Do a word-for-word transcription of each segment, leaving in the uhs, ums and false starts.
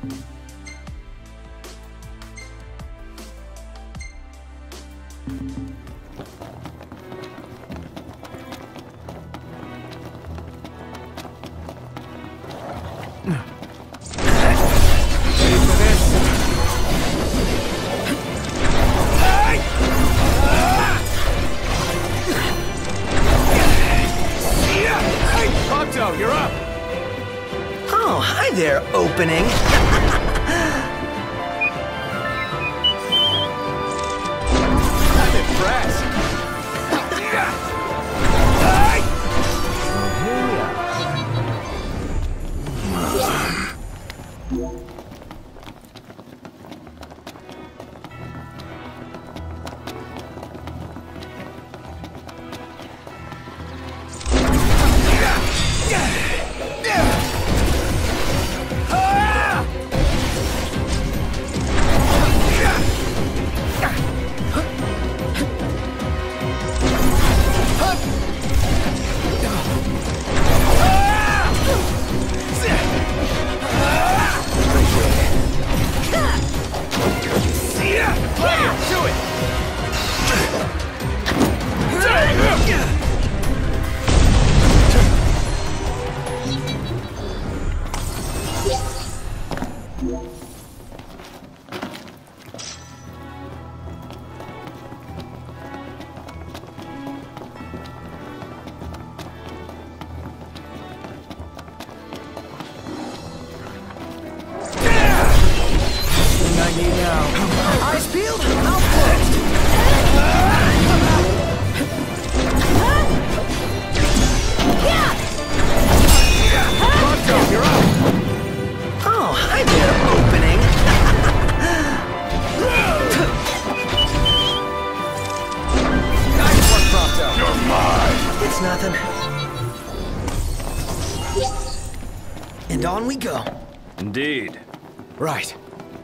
You're up! Oh, hi there, opening. I'm impressed. Eyes peeled, mouth closed. Pronto, you're up! Oh, hi there, opening. Nice one, Pronto! You're mine! It's nothing. And on we go. Indeed. Right.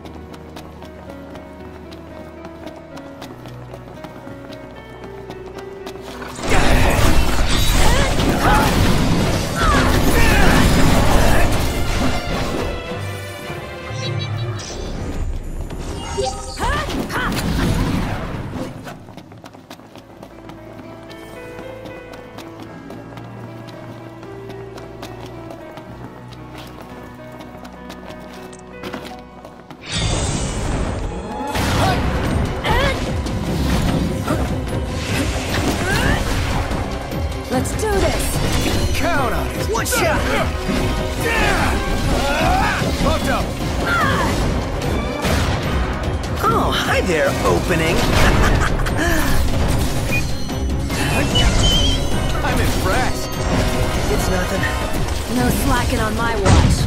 Let's do this! Count on it! One shot! Pronto! Oh, hi there, opening. I'm impressed! It's nothing. No slacking on my watch.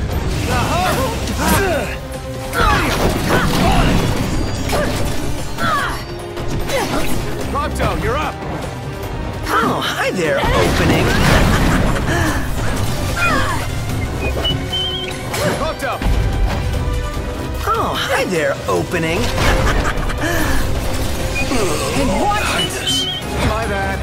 Pronto, you're up! Oh, hi there, opening. Pronto! Oh, hi there, opening. And what? My bad.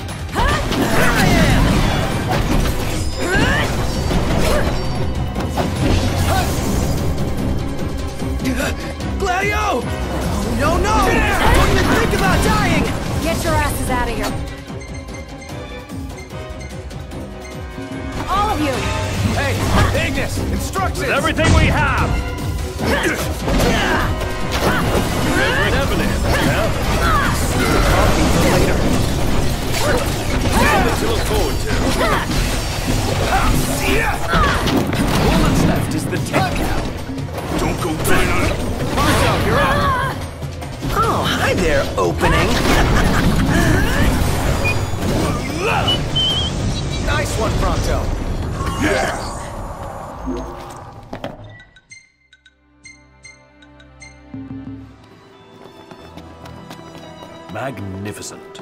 Gladio! Oh, no, no! Don't even think about dying! Get your asses out of here. All of you! Hey, Ignis! Instructions! Everything we have! Heaven is, well. Something to look forward to. All that's left is the tech now. Don't go down. Pronto, you're up! Oh, hi there, opening. Nice one, Pronto! Yeah! Magnificent.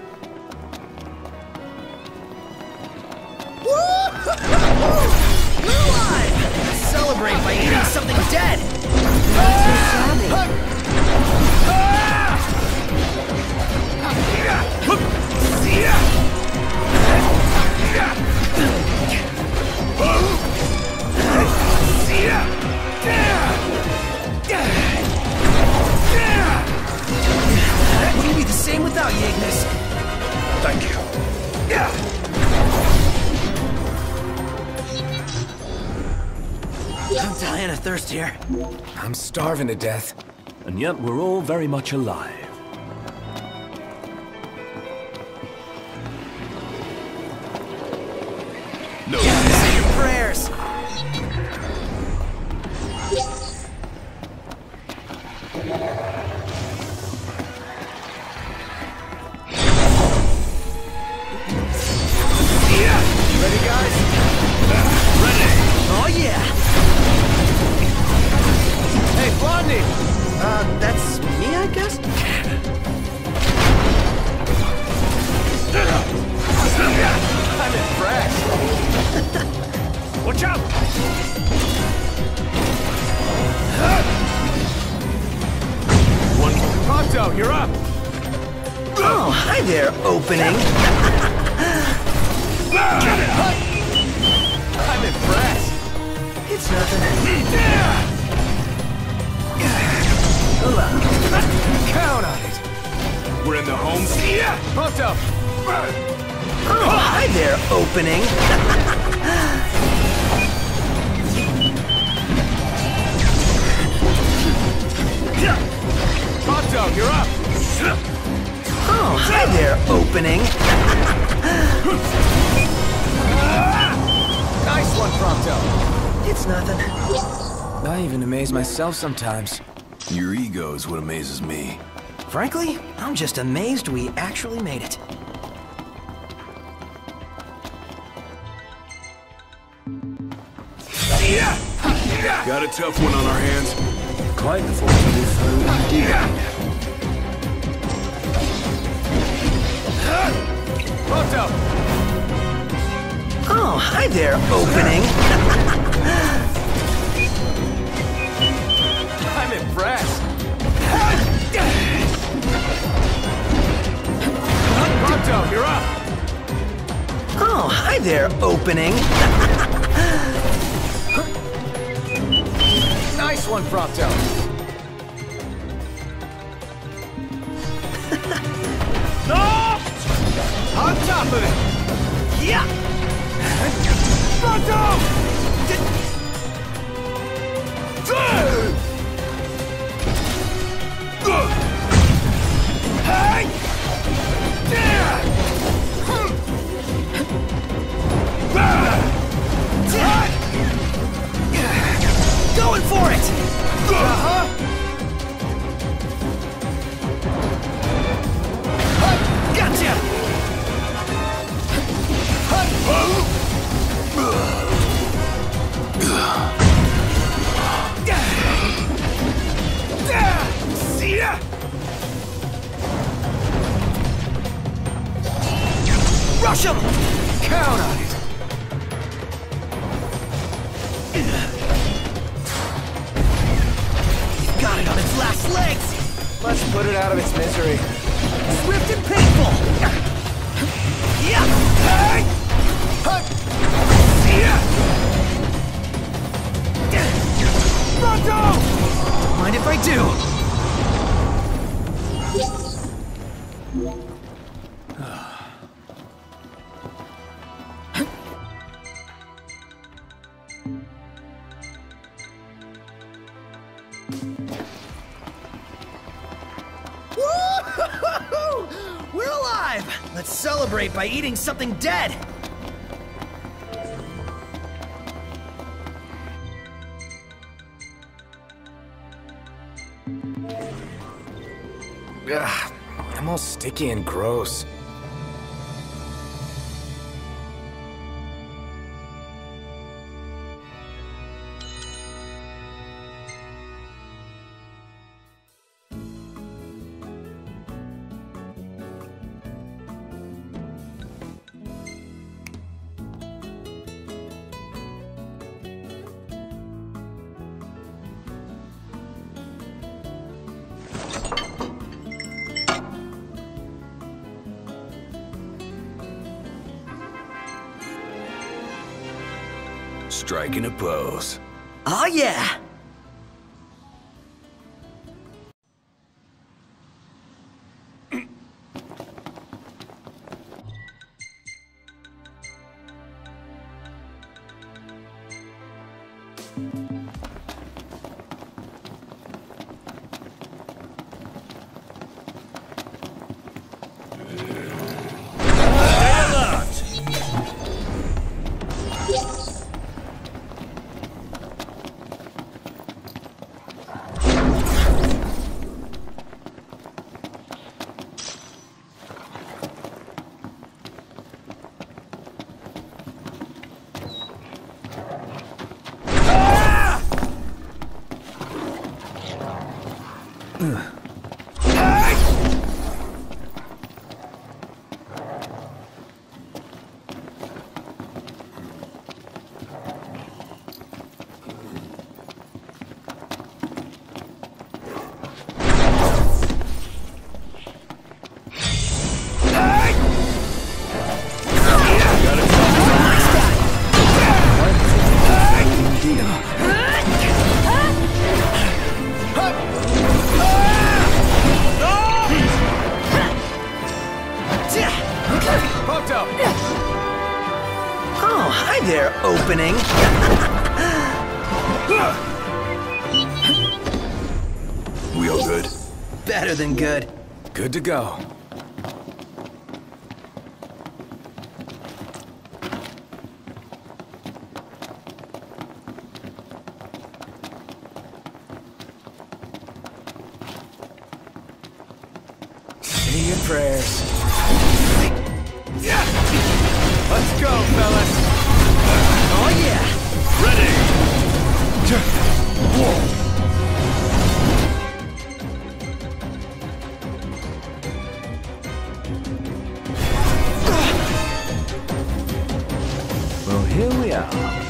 We're alive! Let's celebrate by eating something dead! thirstier. I'm starving to death. And yet we're all very much alive. No. Say your prayers. Ready, guys? Oh yeah. Hey, Blondie! Uh, that's me, I guess? I'm impressed. Watch out! One. Pronto, you're up! Oh, hi there, opening. I'm impressed. It's nothing. Count on it. We're in the home. Pronto! Oh, hi there, opening. Pronto, you're up! Oh, hi there, opening. Nice one, Pronto. It's nothing. I even amaze myself sometimes. Your ego is what amazes me. Frankly, I'm just amazed we actually made it. Got a tough one on our hands. Quite the fortunate foe indeed. Pronto! Oh, hi there, opening. I'm impressed. Pronto, you're up! Oh, hi there, opening. Nice one, Pronto. No! On top of it! Yeah! Pronto! Hey! Going for it! Uh-huh! Gotcha! See ya! Rush him! Count on it! Got it on its last legs! Let's put it out of its misery. Swift and painful! Yeah! Hey! See ya! Pronto! Mind if I do? Woo-hoo-hoo-hoo! We're alive! Let's celebrate by eating something dead! Ugh, I'm all sticky and gross. Striking a pose. Oh yeah! Oh, hi there, opening. We all good? Better than good. Good to go. Say your prayers. Let's go, fellas. Oh yeah. Ready! Well, here we are.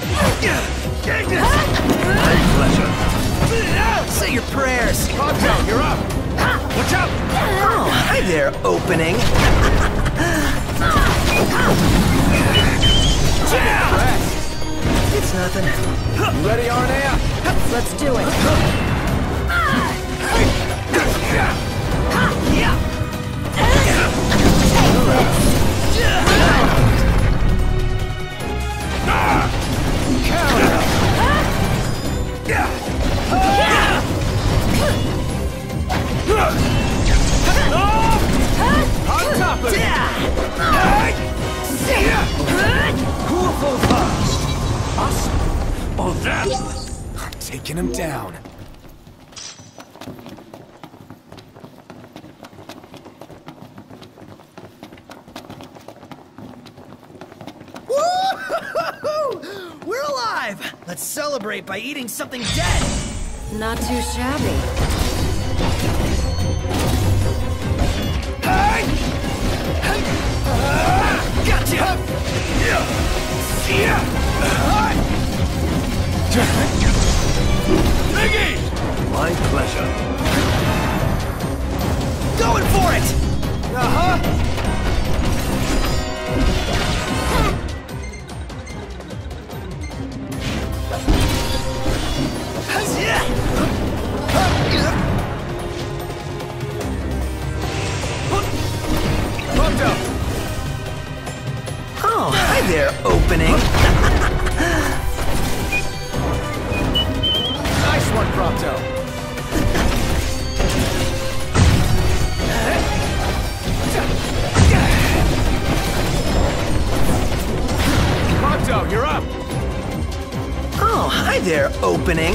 My pleasure. Say your prayers. Ponto, you're up! Watch out! Oh, hi there, opening. It's nothing. You ready, Arnea? Let's do it. On top of it! Who will first? Us or them? I'm taking him down. Woo-hoo-hoo-hoo! We're alive! Let's celebrate by eating something dead! Not too shabby. Gotcha! Biggie! My pleasure. Going for it! Uh-huh. Ponto! Oh, hi there, opening. Nice one, Prompto. Prompto, you're up. Oh, hi there, opening.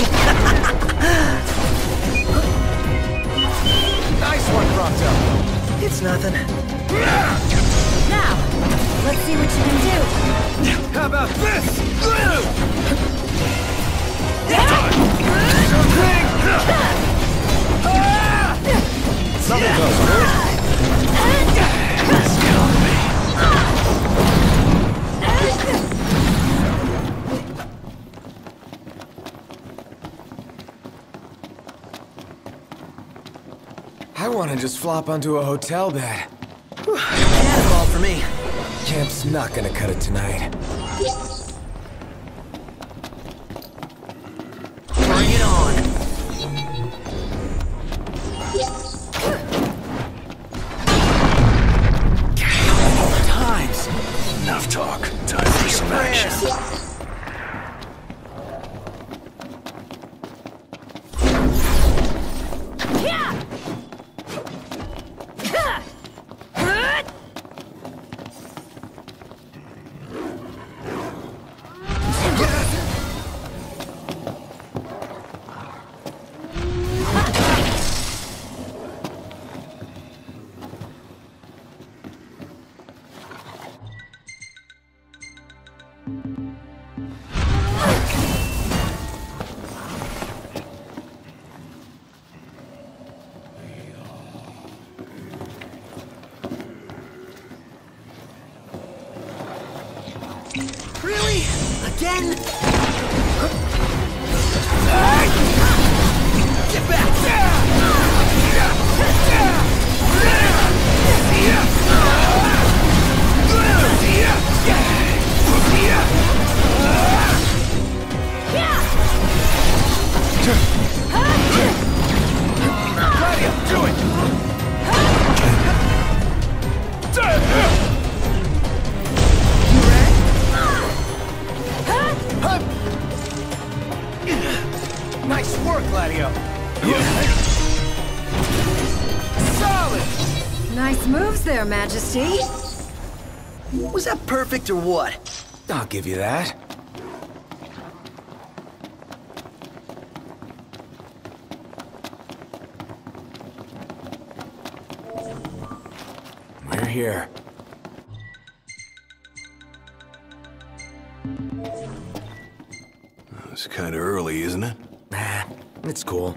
Nice one, Prompto. It's nothing. Now, let's see what you can do. How about this? Something goes I want to just flop onto a hotel bed. That's all for me. Camp's not gonna cut it tonight. Bring it on. Times. Enough talk. Time for some action. Prayers. again? Get back! Claudia, do it! Nice work, Gladio. Solid! Nice moves there, Majesty. Was that perfect or what? I'll give you that. We're here. It's kind of early, isn't it? Nah, it's cool.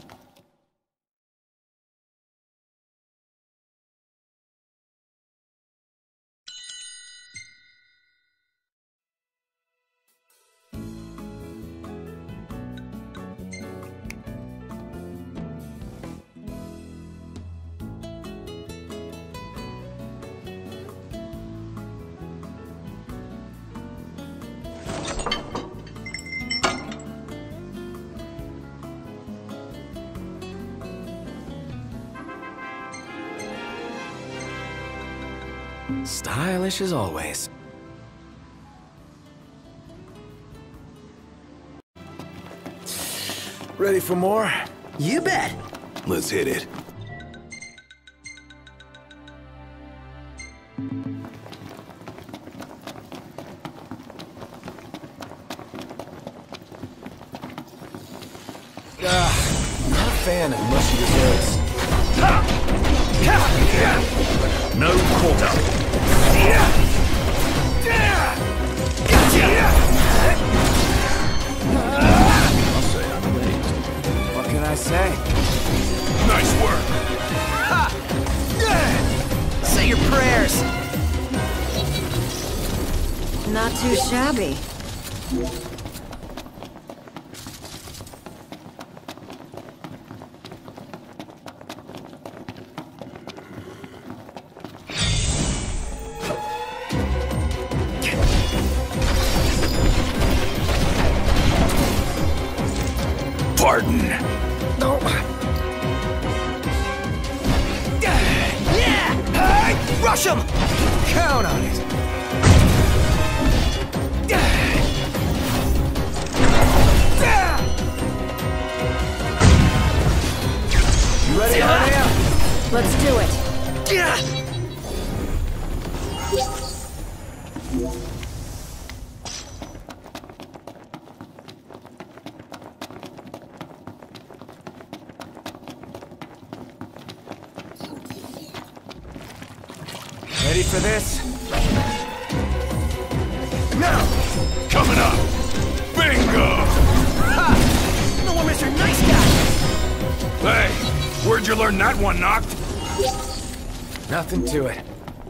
Stylish as always. Ready for more? You bet. Let's hit it. Ugh, not a fan of mushy desserts. No quarter. I'll say I'm amazed. What can I say? Nice work. Say your prayers. Not too shabby. Pardon. No. Yeah! Rush him! Count on it. You ready, honey? Let's do it. Yeah! Ready for this? Now! Coming up. Bingo! Ha! No one, Mister Nice Guy! Hey, where'd you learn that one, Noct? Nothing to it.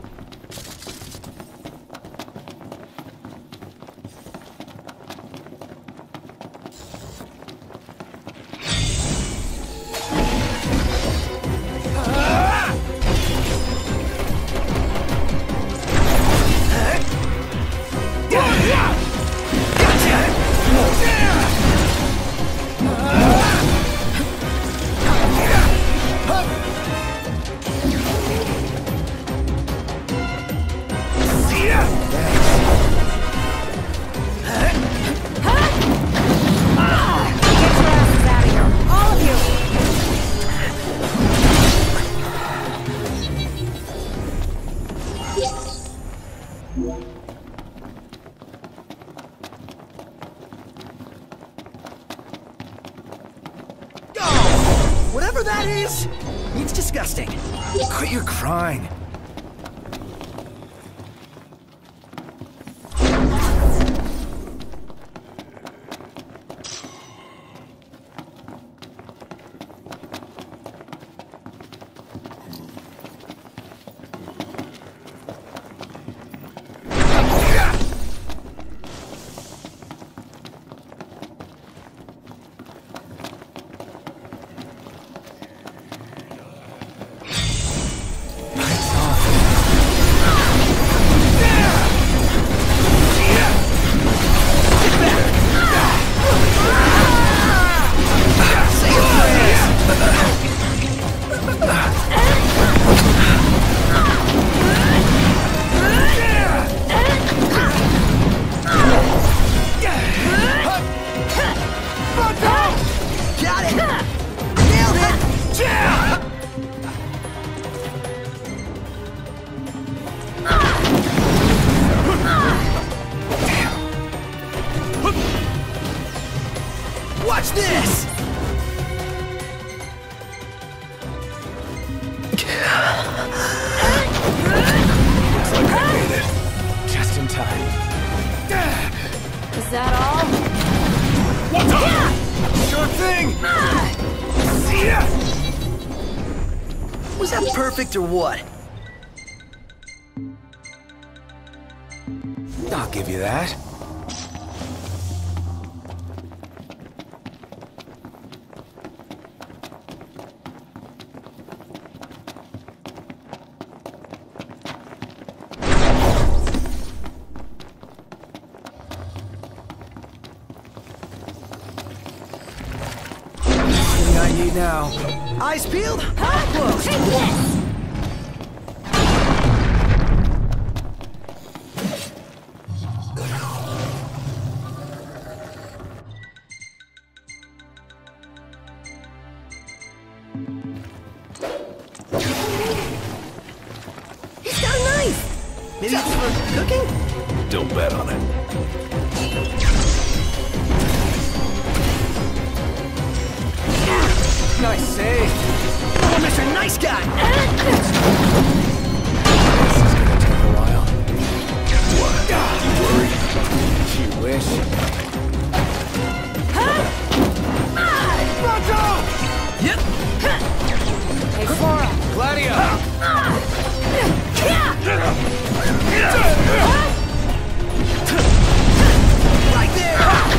Whatever that is, it's disgusting. Quit your crying. coming! See ya! Was that perfect or what? I'll give you that. Everything I need now. Eyes peeled? Huh? Close. Take this! He's got a knife! Maybe it's for cooking? Don't bet on it. Nice save. Oh, Mister Nice Guy! This is gonna take a while. What? You worried? You wish. Yep! Hey, Flora. Gladio! Right there!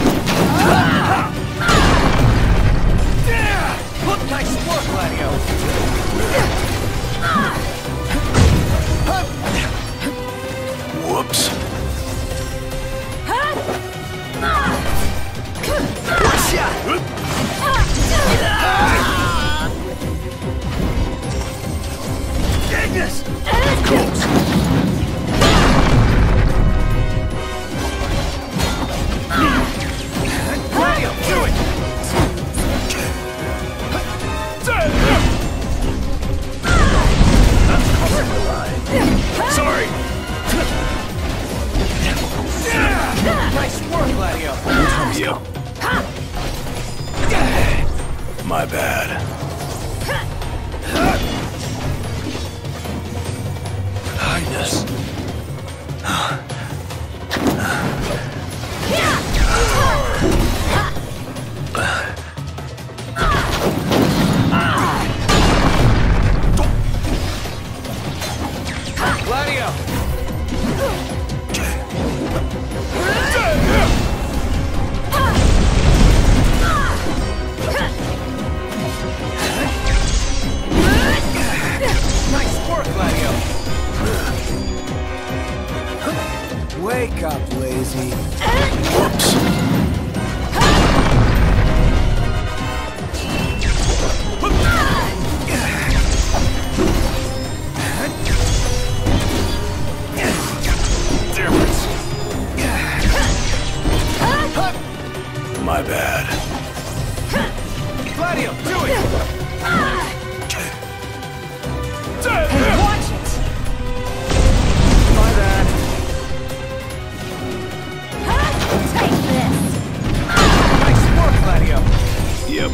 Nice work, Gladio! Whoops. One shot! Agnes! Gladio, do it! Sorry. Nice work, Gladio! Yep. My bad. Highness. Gladio! Nice work, Gladio! Wake up, lazy. Whoops. Difference. My bad. Gladio, do it! Hey, watch it! My bad. Take this! Nice work, Gladio! Yep.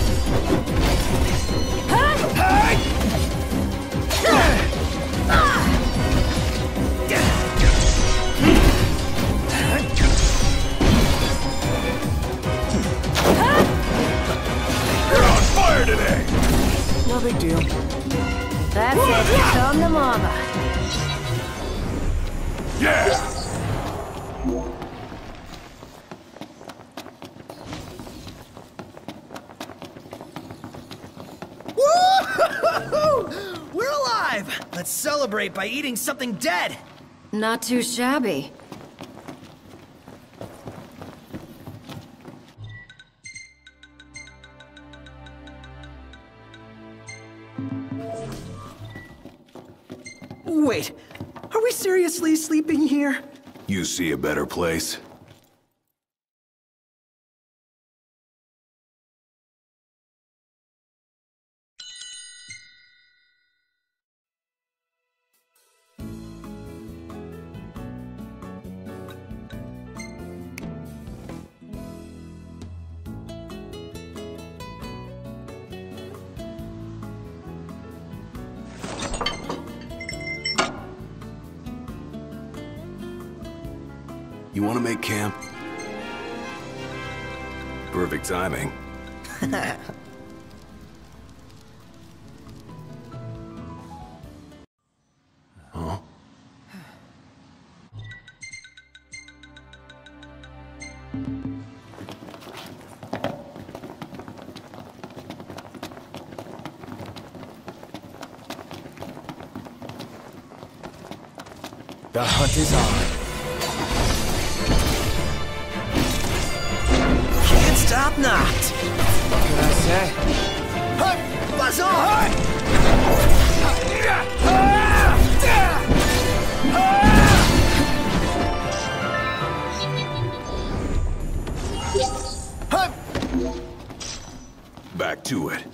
You're on fire today. No big deal. That's it. Come to mama. Yeah. Woo! We're alive! Let's celebrate by eating something dead! Not too shabby. Wait, are we seriously sleeping here? You see a better place? You want to make camp? Perfect timing. Huh? The hunt is on. Can't stop knocked. What can I say? Huh, buzz off! Back to it.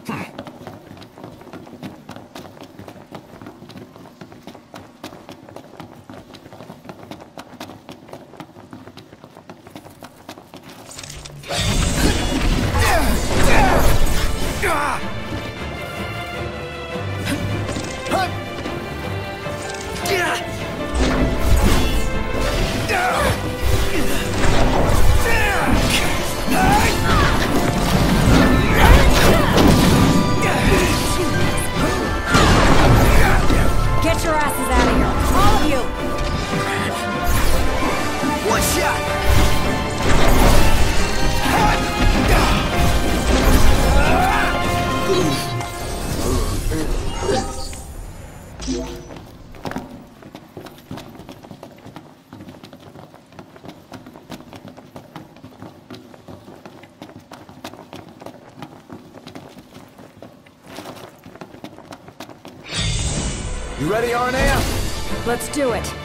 Get your asses out of here. All of you. One shot! You ready, Arnea? Let's do it.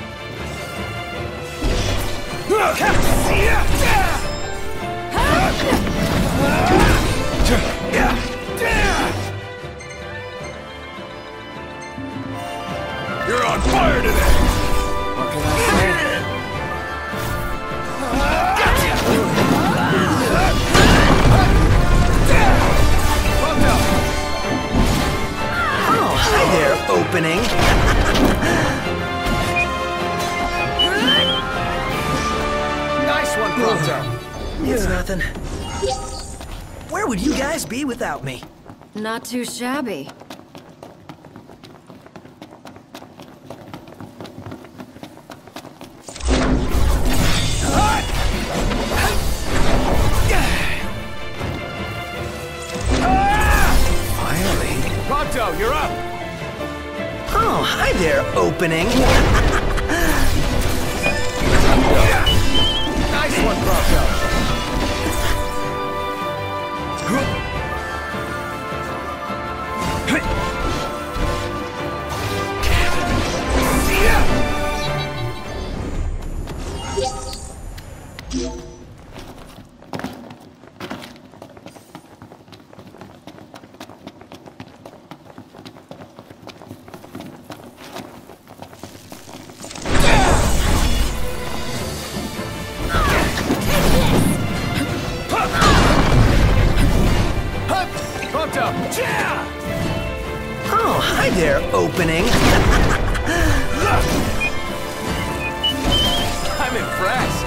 You're on fire today! What can I say? Oh, hi there, opening. Nice one, Prompto. It's nothing. Where would you guys be without me? Not too shabby. Finally. Prompto, you're up! Oh, hi there, opening. Nice one, Prompto. Prompto! Oh, hi there, opening. I'm impressed.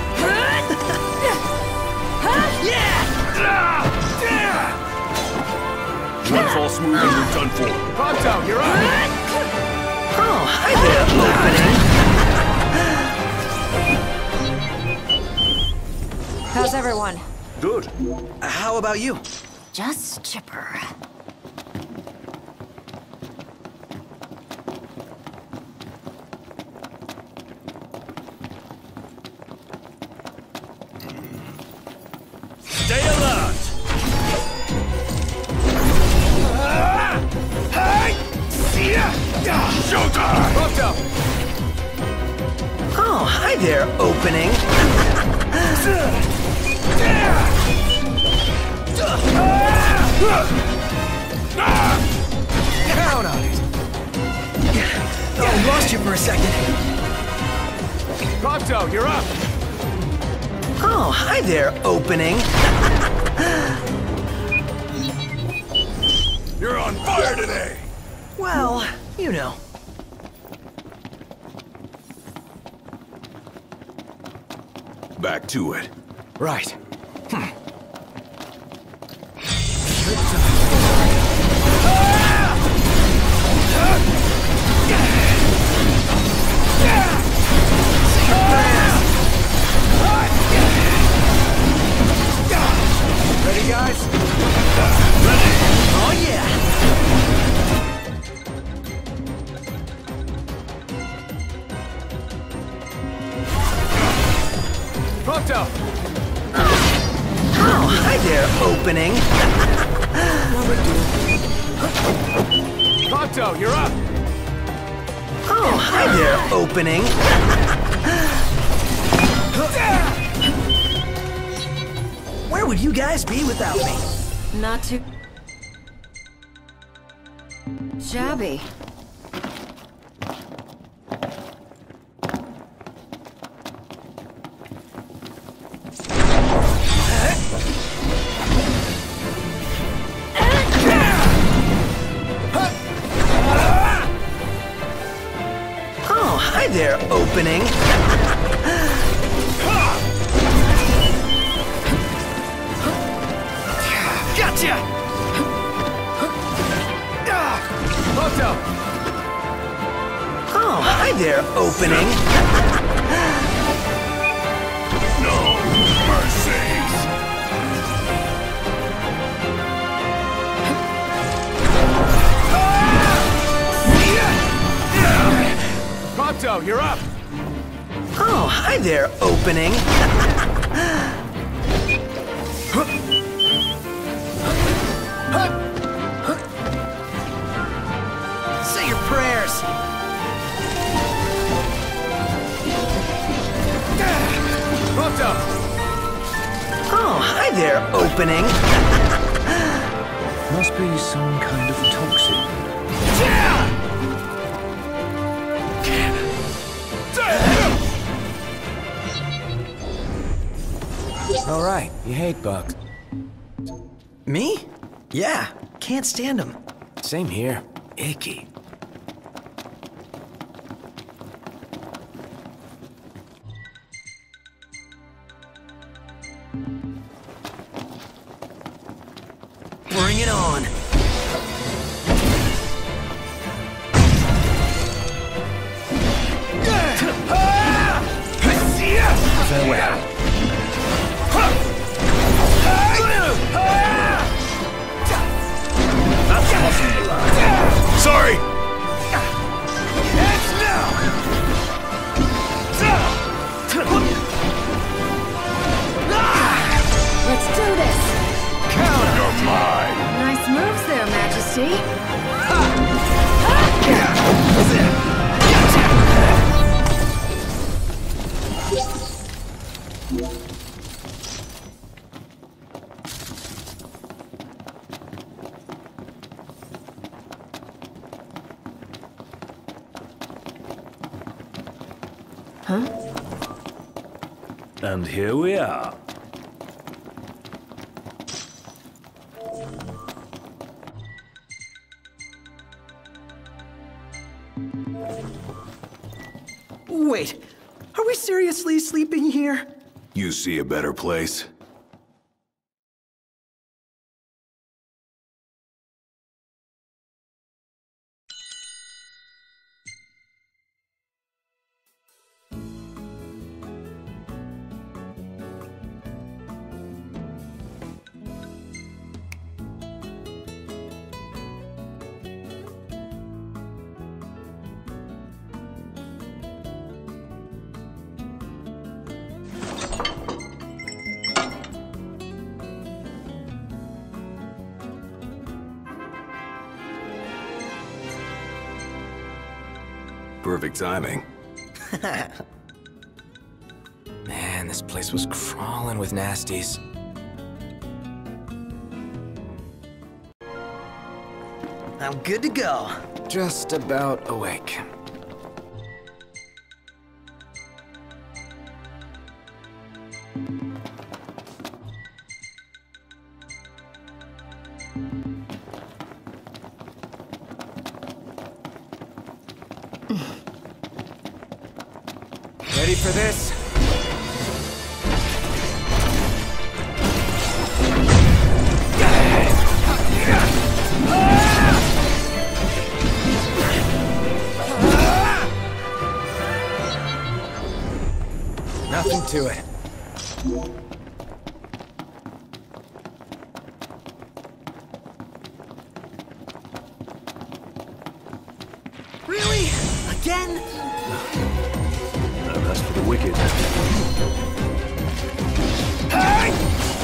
One false move and you're done for. Prompto, you're up! Oh, hi there, opening. How's everyone? Good. How about you? Just chipper. Stay alert! Showtime! Prompto! Oh, hi there, opening. Count on it! Oh, lost you for a second. Prompto, you're up! Oh, hi there, opening. You're on fire today! Well, you know. Back to it. Right. Ready, guys? Oh yeah! Prompto! Oh, hi there, opening. Prompto, you're up! Oh, hi there, opening. Where would you guys be without me? Not too shabby. Oh, hi there, opening. Gotcha! Prompto! Oh, hi there, opening. No mercy. Prompto, you're up! Oh, hi there, opening. Say your prayers. Prompto! Oh, hi there, opening. Must be some kind of toxin. All right, you hate bugs. Me? Yeah, can't stand them. Same here. Icky. Bring it on. Farewell. Sorry! Let's do this. You're mine! Nice moves there, Majesty. Huh? And here we are. Wait, are we seriously sleeping here? You see a better place? Perfect timing. Man, this place was crawling with nasties. I'm good to go. Just about awake. Ready for this? to it. Really? Again? No, that's for the wicked. Hey!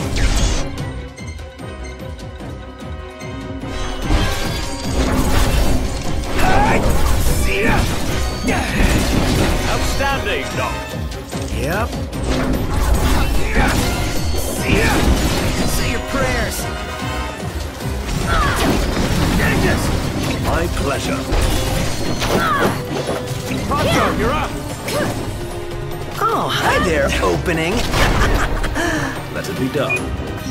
Hey! See ya! Outstanding, Doc. Yep. See ya! Say your prayers. Agnes! My pleasure. Ponto, you're up! Oh, hi there, opening. Let it be done.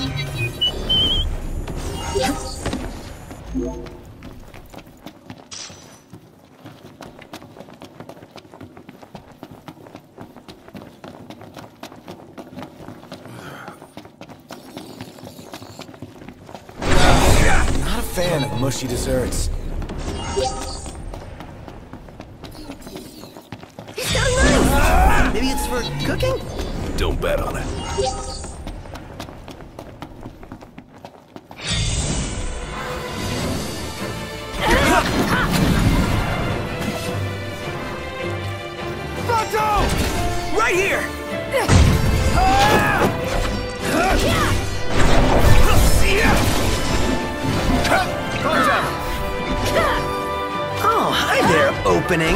Not a fan of mushy desserts. He's got a knife! Maybe it's for cooking? Don't bet on it. Ponto! Right here! See ya! Ponto! Oh, hi there, opening.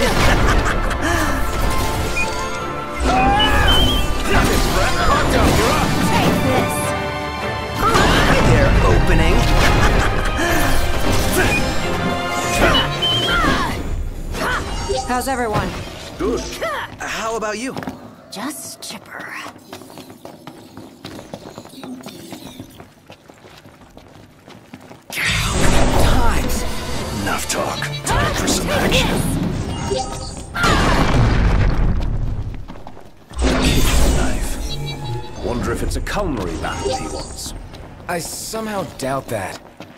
Ponto, you're up! Take this. Oh, hi there, opening. How's everyone? Good. How about you? Just chipper. Times. Enough talk. Time for some action. Kitchen knife. Wonder if it's a culinary battle he wants. I somehow doubt that.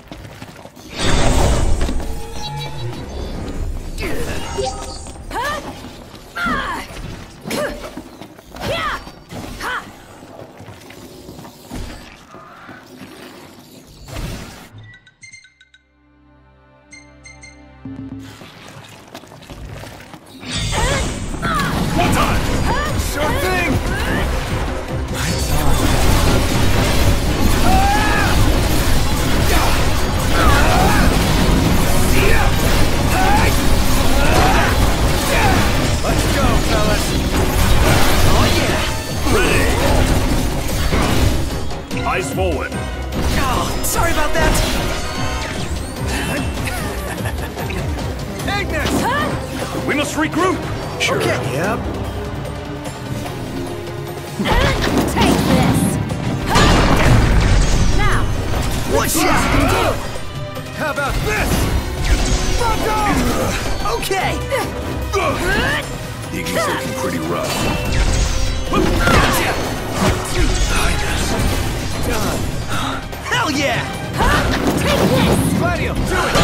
Sure thing! Let's go, fellas! Oh yeah! Ready! Eyes forward. Oh, sorry about that. Agnes! We must regroup. Sure. Okay. Yep. Take this. Now, What's do? How about this? Ponto! Okay. Iggy's looking pretty rough. Hell yeah! Take this. Gladio, do it!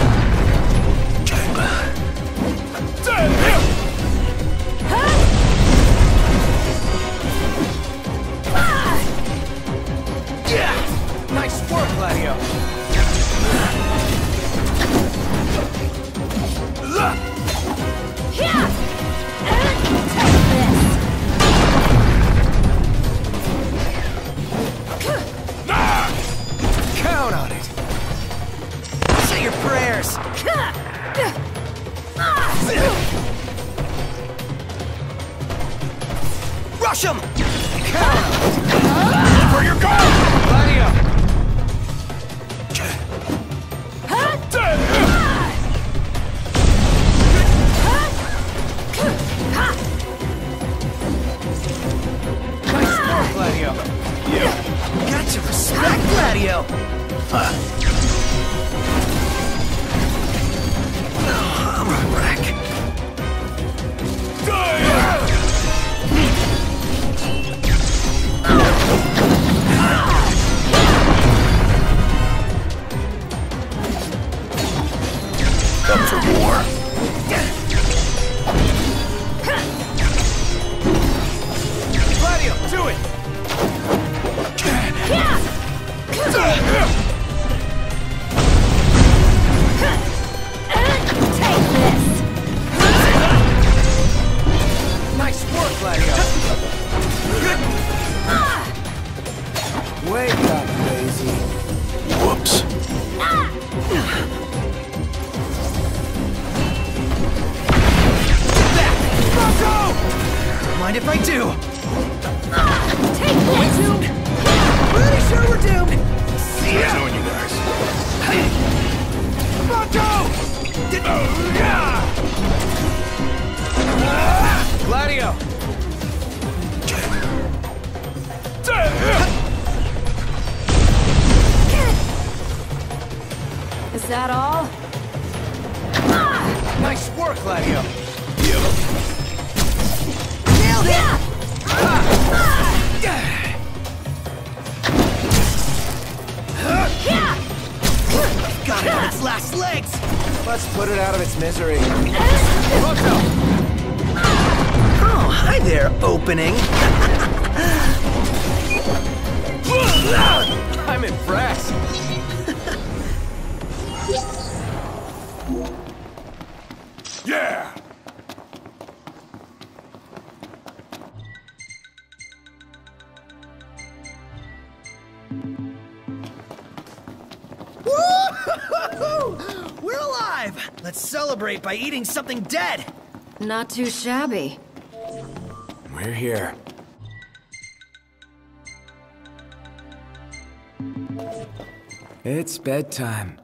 Yeah! Nice work, Gladio! Yeah. Take this. Count on it. Say your prayers. Rush him! Count on it. Where you going? Gladio! Nice work, Gladio! Got to respect Gladio. Oh, I'm a wreck. Up for more. Gladio, Don't mind if I do. Take this! Pretty sure we're doomed. Nice knowing you guys. Gladio! Is that all? Nice work, Gladio! Nailed it! Got it on its last legs! Let's put it out of its misery. Oh, hi there, opening. I'm impressed. Yeah! We're alive! Let's celebrate by eating something dead! Not too shabby. We're here. It's bedtime.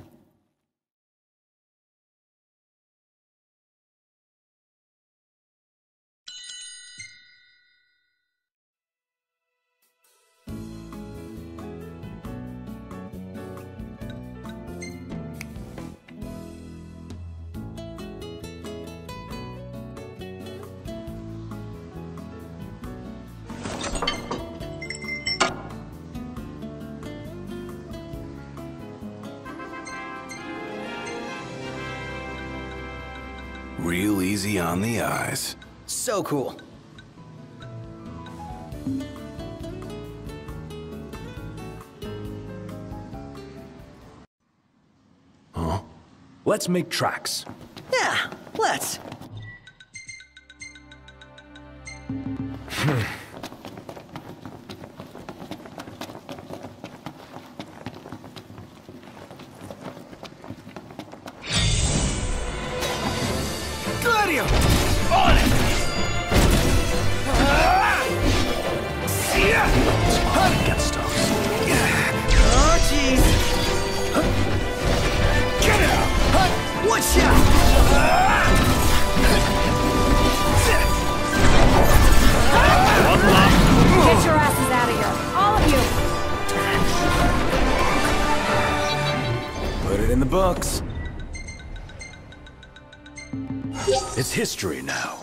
Real easy on the eyes. So cool. Huh? Let's make tracks. Yeah, let's. Gladio! On it! Get stuff. Oh, jeez. Get out! One shot! Get your asses out of here. All of you. Put it in the books. It's history now.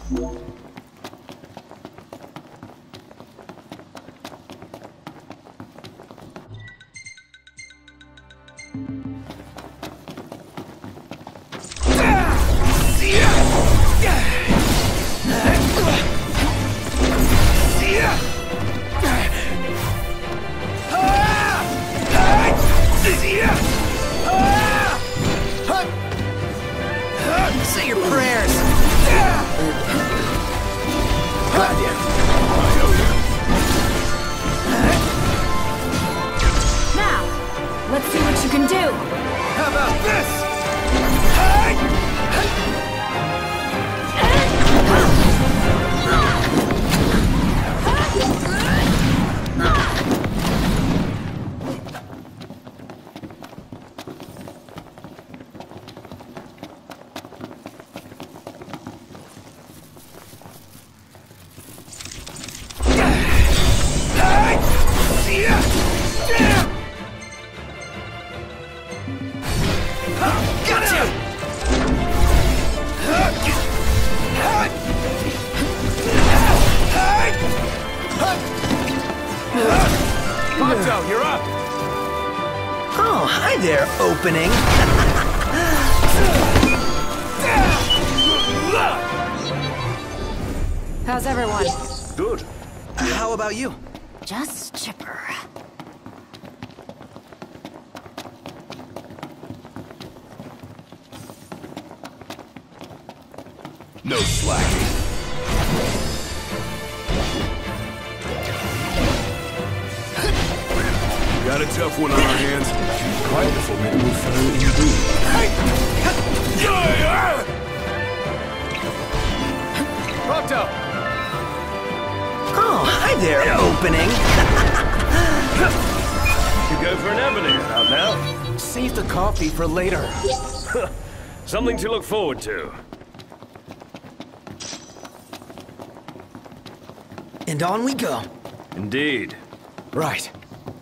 Say your prayers. Gladio. I owe you. Now, let's see what you can do. How about this? Ponto, you're up! Oh, hi there, opening. How's everyone? Good. How about you? Just chipper. No slacking. Got a tough one on our hands. Quite the formidable foe indeed. Prompto! Oh, hi there, opening. You go for an ebony out now. Save the coffee for later. Something to look forward to. And on we go. Indeed. Right.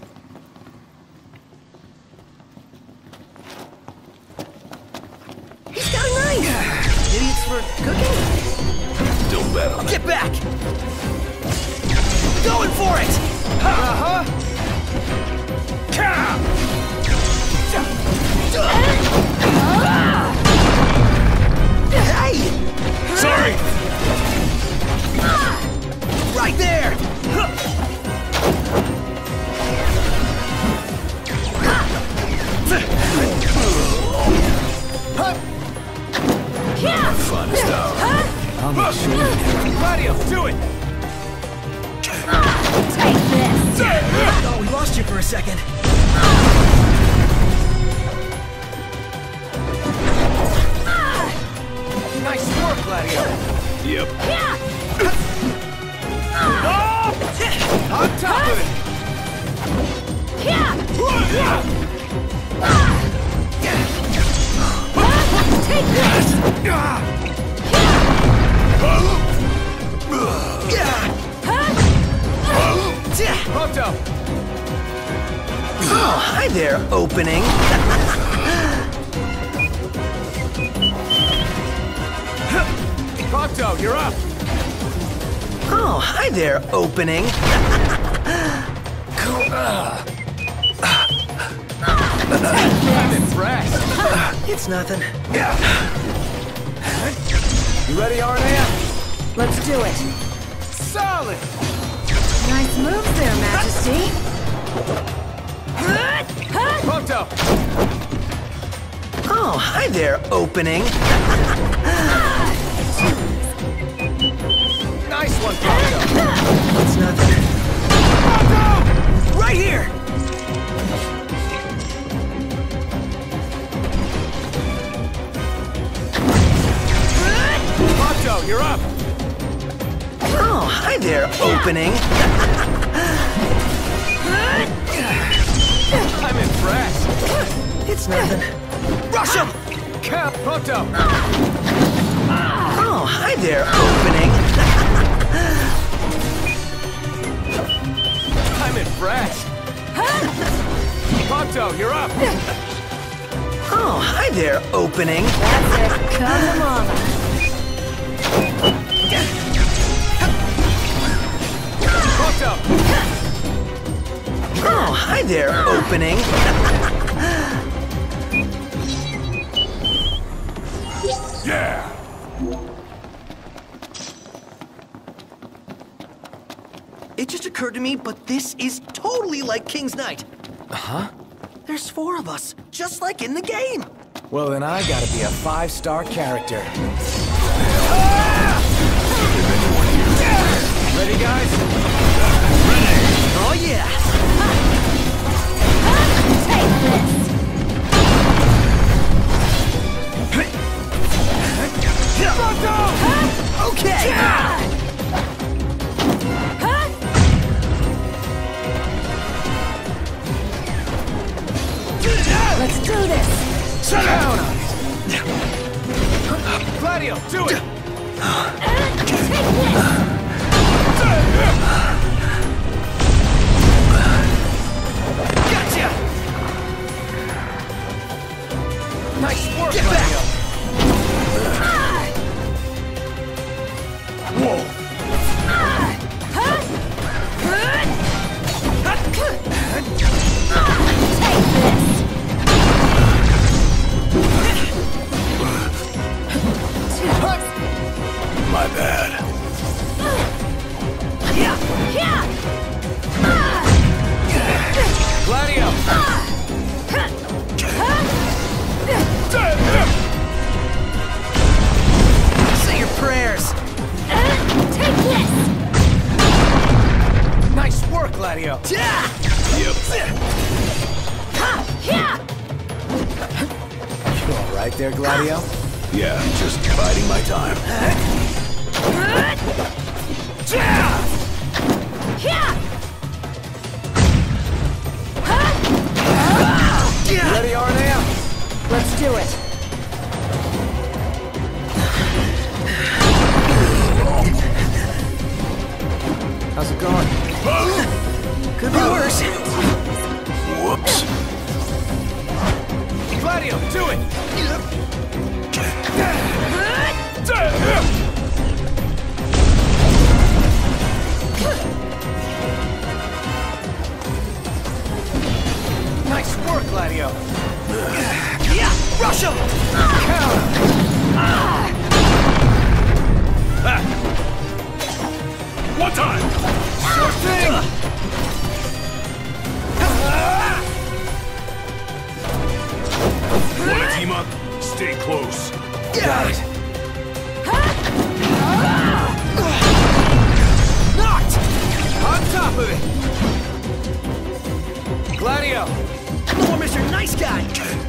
He's got a knife! Maybe it's for cooking? Don't bet on it. Get back! Going for it! Uh-huh! Hey! Sorry! Right there! Fun stuff. I'll make sure you never... Gladio, do it! Take this! Oh, we lost you for a second. Nice work, Gladio! Yep. On top of it! Take this! Prompto! Oh, hi there, opening. Prompto, you're up! Oh, hi there, opening. I'm impressed! It's nothing. You ready, Arnea? Let's do it. Solid! Nice moves there, Majesty. Prompto! Oh, hi there, opening. Nice one, Prompto! It's nothing. Prompto! Right here! Prompto, you're up! Oh, hi there, opening. I'm impressed! It's nothing. Rush him! Cap, Prompto! Oh, hi there, opening. I'm impressed! Prompto, you're up! Oh, hi there, opening. That's it. Come to mama. Prompto! Oh, hi there, opening. Yeah! It just occurred to me, but this is totally like King's Knight. Huh? There's four of us, just like in the game. Well, then I gotta be a five-star character. Ready, guys? Oh, yeah. Take this! Okay. Let's do this! Sit down on it! Gladio, do it! Take this! Gotcha! Nice work, Get Gladio! Whoa! My bad. Gladio! right there, Gladio? Yeah, just biding my time. Ready, Arnea? Let's do it. How's it going? Could be worse. Whoops. Gladio, do it! Nice work, Gladio. Yeah, rush him! One time! Sure thing! Wanna team up? Stay close. Got it. Knocked! On top of it! Gladio! More Mister Nice Guy!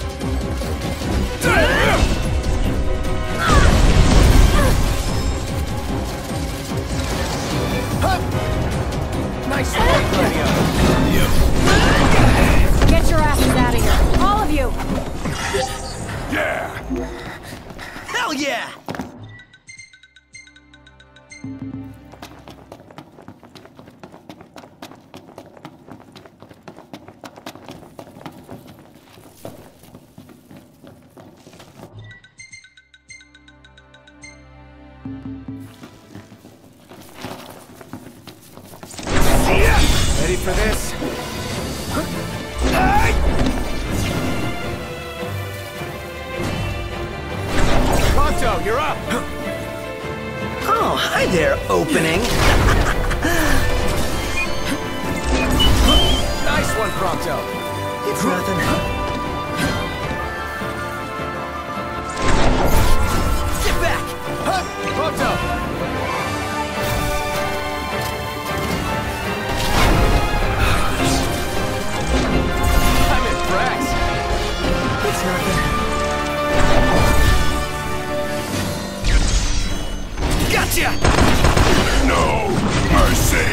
Nice work, Gladio! Get your asses out of here. All of you. Yeah! Hell yeah! Ready for this? Prompto, you're up! Oh, hi there, opening. Nice one, Prompto! It's nothing. Get back! Prompto! I'm impressed! It's nothing. Gotcha! No mercy!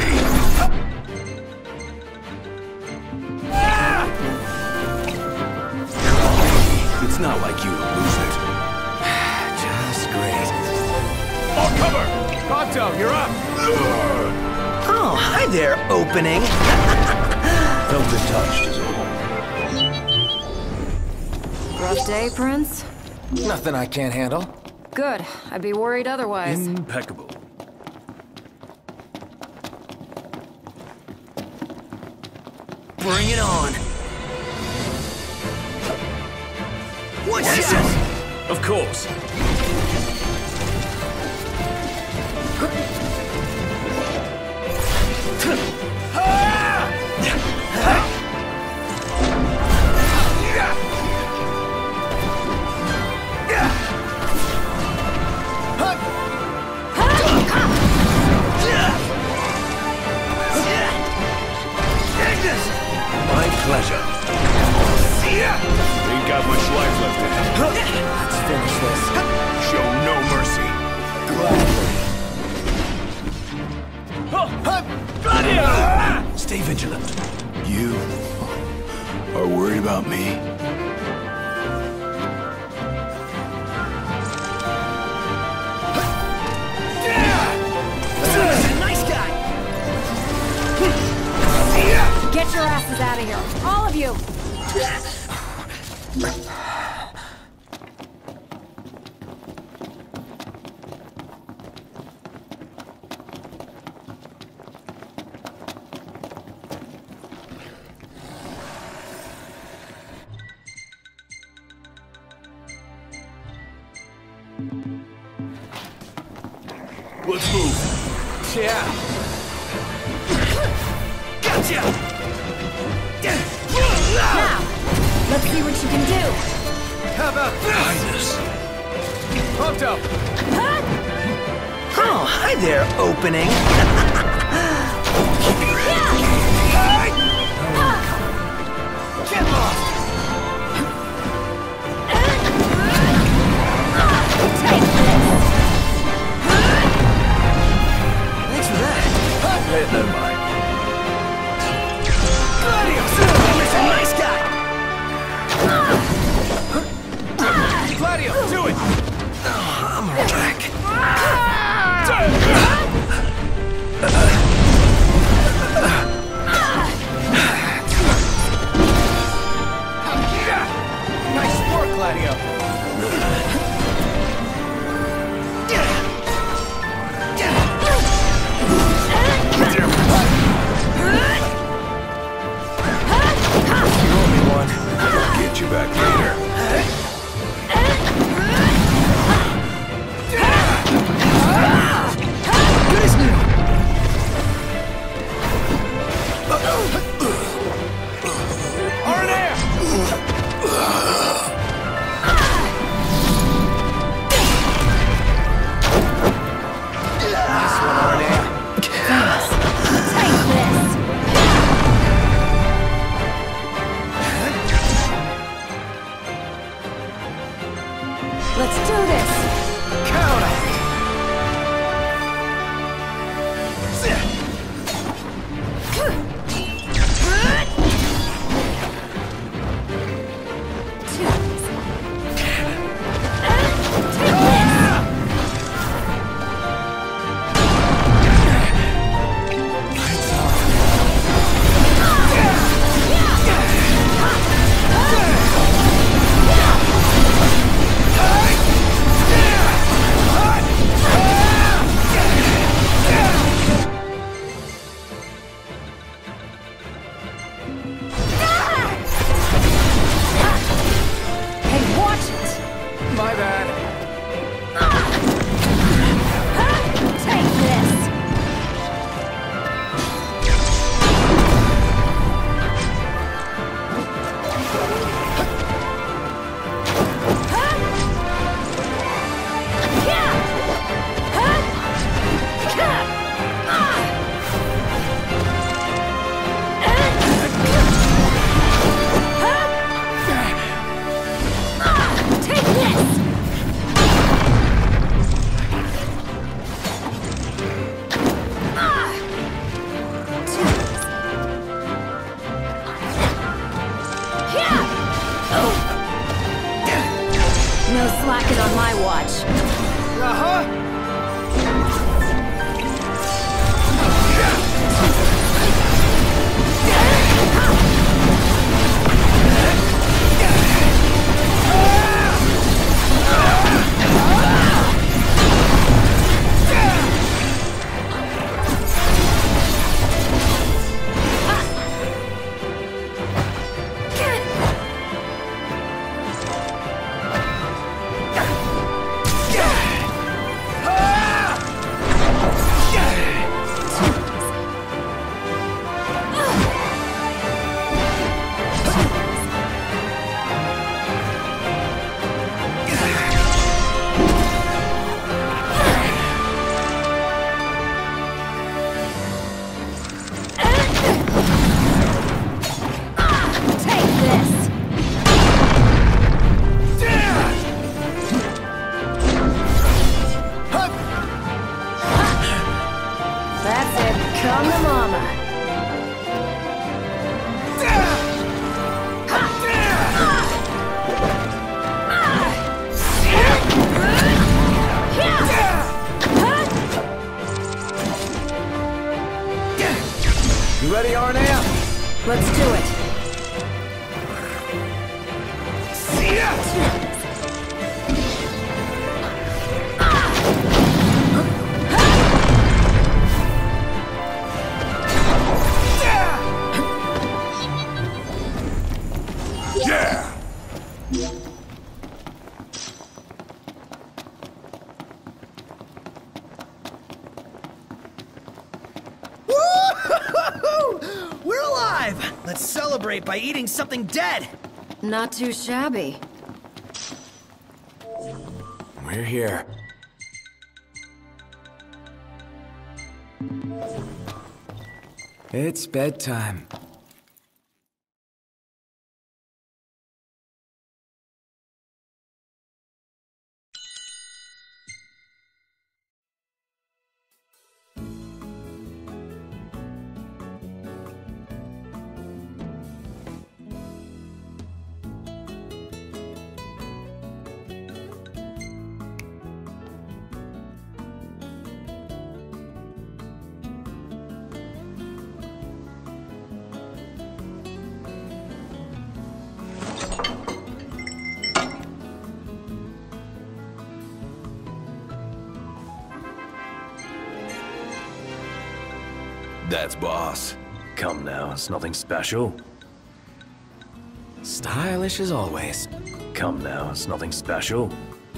It's not like you to lose it. Just great. I'll cover! Prompto, you're up! Oh, hi there, opening. Felt it touched is all. Rough day, Prince? Nothing I can't handle. Good. I'd be worried otherwise. Impeccable. Bring it on. One shot! Of course. My pleasure. Ain't got much life left in it. Let's finish this. Show no mercy. Gladio! Stay vigilant. You are worried about me? Nice guy! Get your asses out of here. All of you. Let's move. Yeah. Gotcha! Now, let's see what you can do. How about this? Prompto! Oh, hi there, opening. Get lost! Gladio. You owe me one. I'll get you back later. Good as new. Let's do this! My bad. Take this! No slacking on my watch. Uh-huh. Come to mama. You ready, Arnea? Let's do it. See ya! Yeah! Woo-hoo-hoo-hoo! We're alive! Let's celebrate by eating something dead! Not too shabby. We're here. It's bedtime. That's boss. Come now, it's nothing special. Stylish as always. Come now, it's nothing special.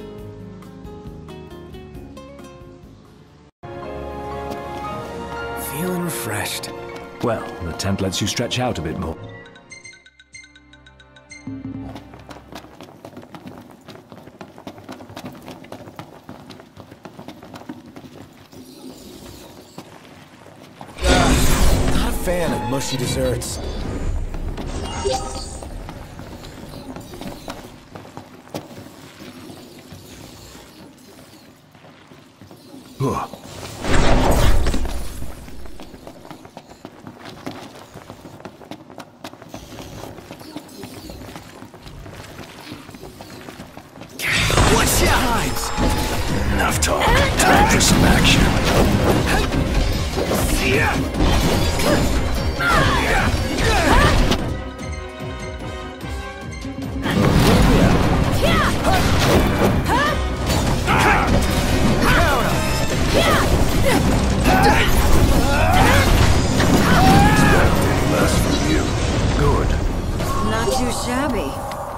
Feeling refreshed. Well, the tent lets you stretch out a bit more. Not a fan of mushy desserts. Ugh. What's your times? Enough talk. Time for some action. Less from you. Good. Not too shabby.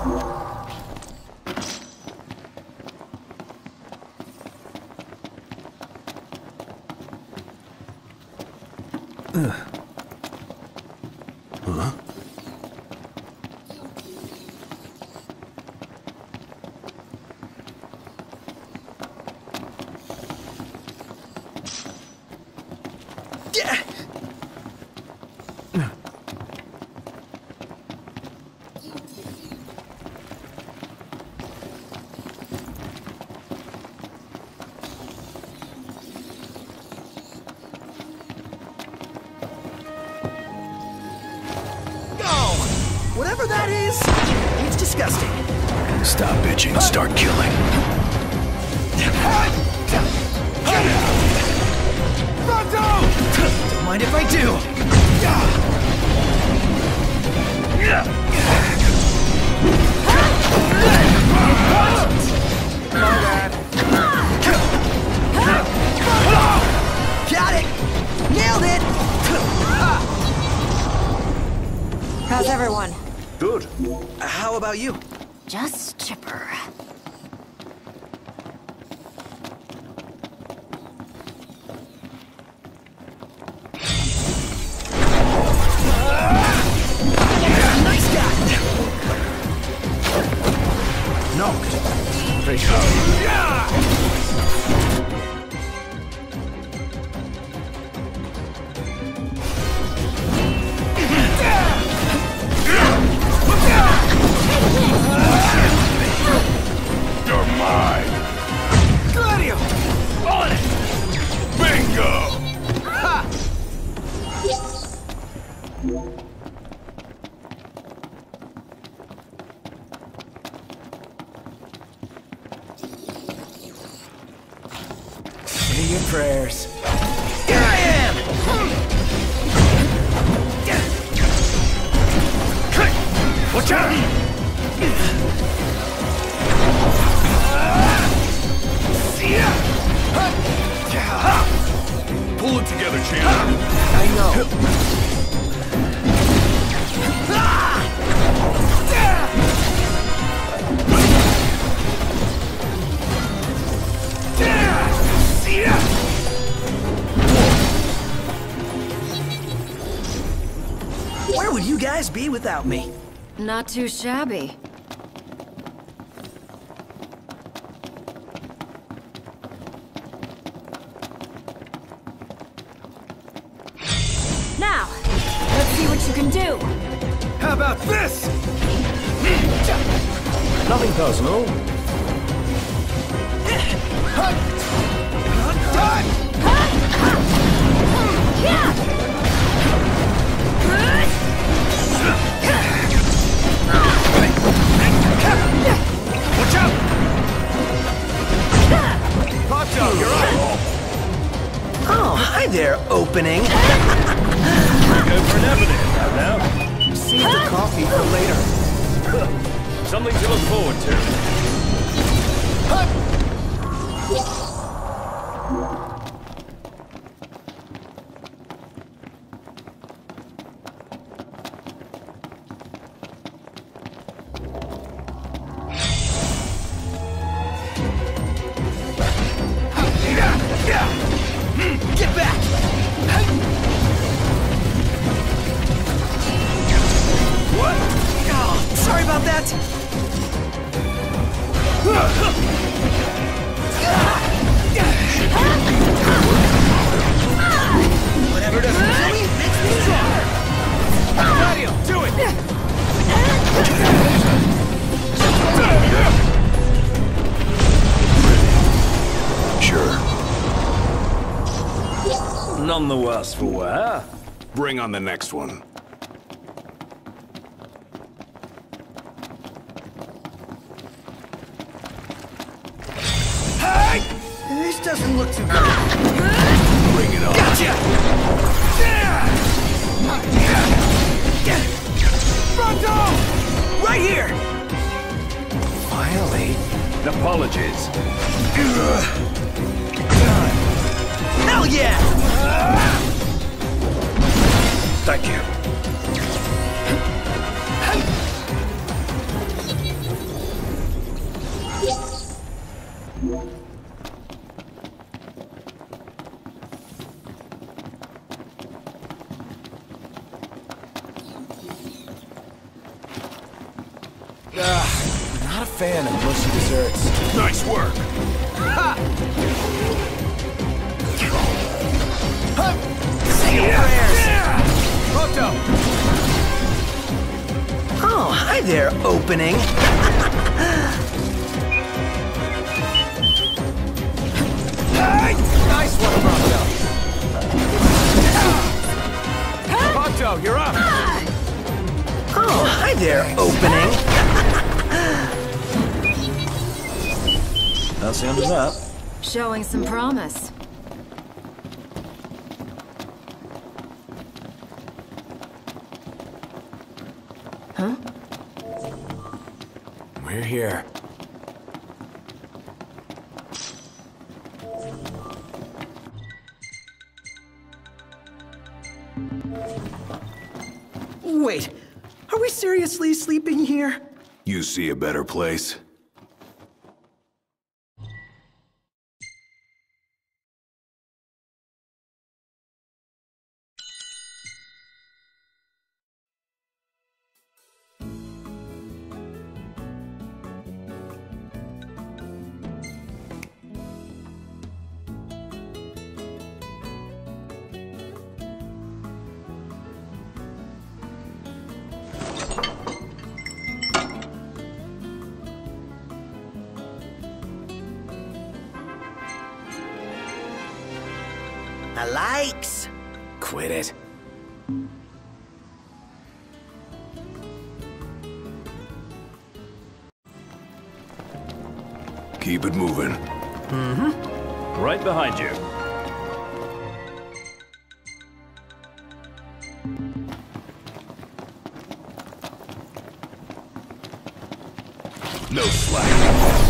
Huh? Yeah. Whatever that is, it's disgusting. Stop bitching and start killing. Don't mind if I do. Got it! Nailed it! How's everyone? Good. How about you? Just chipper. Nice guy! Knocked. Very good. You're mine. Gladio! On it! Bingo! Ha! Say your prayers. Here I am! Watch out! Pull it together, champ. I know. Where would you guys be without me? Not too shabby. Now, let's see what you can do. How about this? Nothing personal. Watch out! Locked up, you're up! Oh, hi there, opening. Go for an evening. Now, Save the coffee for later. something to look forward to. Whatever doesn't kill me makes me stronger. Mario, do it! Sure. None the worse for wear. Bring on the next one. This doesn't look too good. Bring it on. Gotcha! Fronto! Right here! Finally. Apologies. Hell yeah! Thank you. Ugh, not a fan of mushy desserts. Nice work. Say your prayers! Proto! Oh, hi there, opening. Nice one, Proto. Proto, you're up. Oh, hi there, opening. That's the end of that. Showing some promise. Huh? We're here. Wait, are we seriously sleeping here? You see a better place? I likes. Quit it. Keep it moving. Mm-hmm. Right behind you. No slack.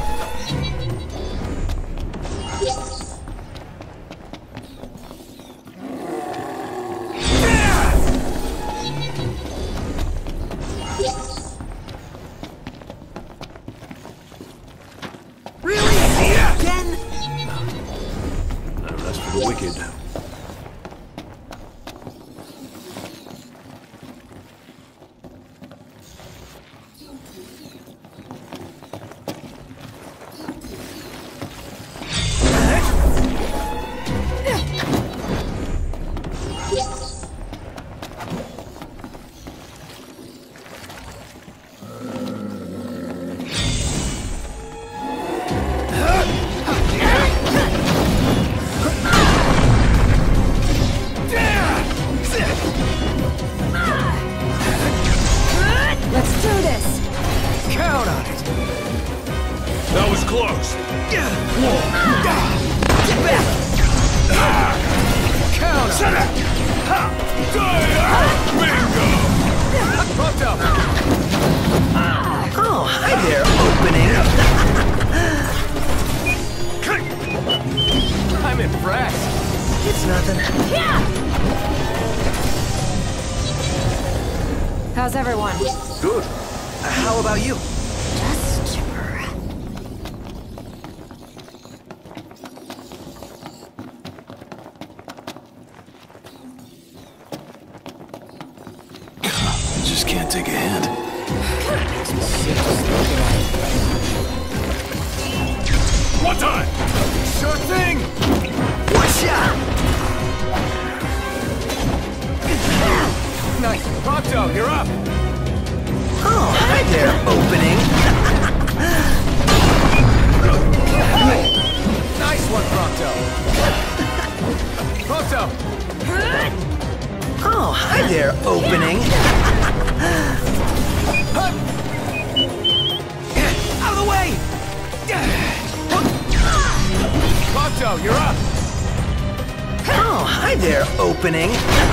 Wicked. That was close. Get back! Count! Shut up! Bingo! Oh, hi there, opening. I'm impressed. It's nothing. How's everyone? Good. Uh, how about you? Just Just can't take a hint. Sure thing! Watch out! Nice. Prompto, you're up! Oh, hi there, opening. Nice one, Prompto! Prompto! Oh, hi there, opening. Out of the way! Prompto, you're up! Oh, hi there, opening.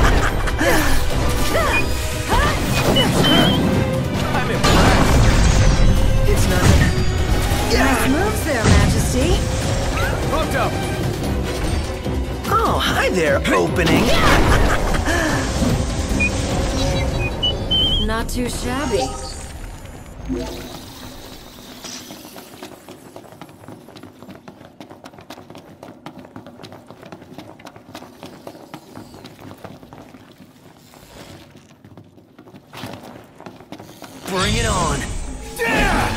I'm impressed! It's nothing. Nice moves there, Majesty. Prompto! Oh, hi there, opening. Not too shabby. Bring it on. Yeah!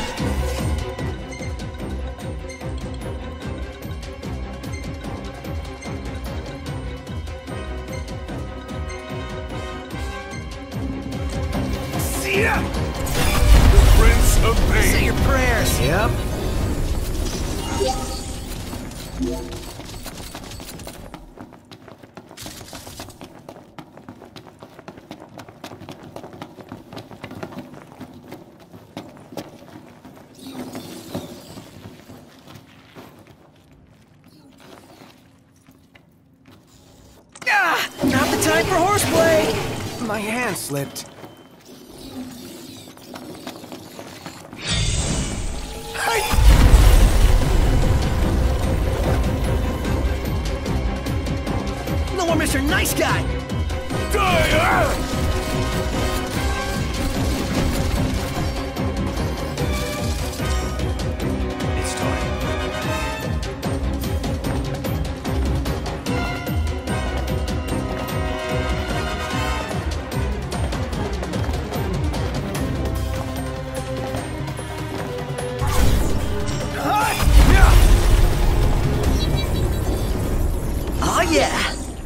See ya! The Prince of Pain! Say your prayers. Yep. Ah, not the time for horseplay. My hand slipped. No more Mister Nice Guy. It's time. Oh yeah.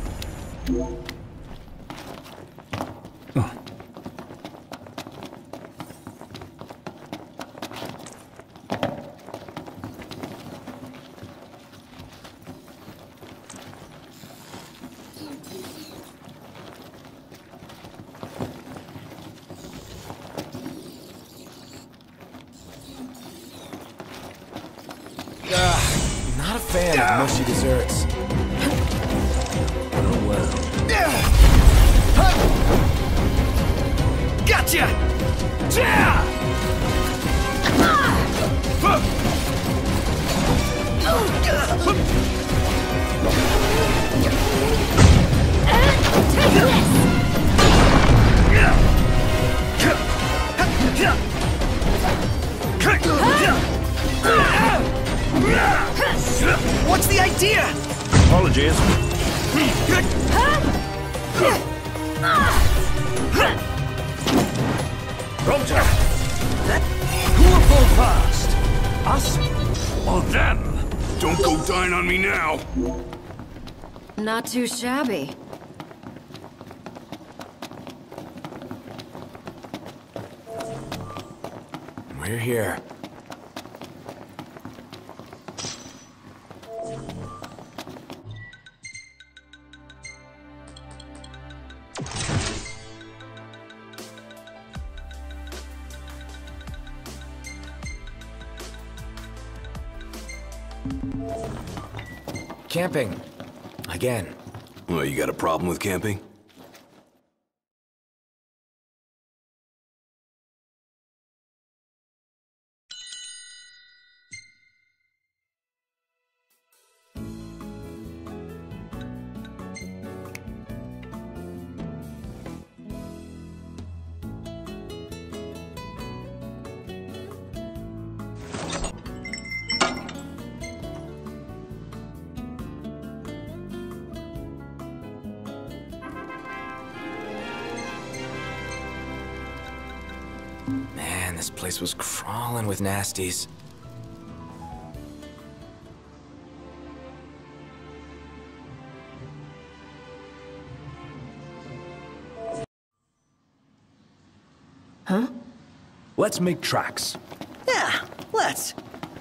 Ugh, not a fan of mushy desserts. Oh well. Gotcha. What's the idea? Apologies. Prompto! Who will fall first? Us or them? Don't go dying on me now! Not too shabby. We're here. Camping. Again. Well, you got a problem with camping? Man, this place was crawling with nasties. Huh? Let's make tracks. Yeah, let's.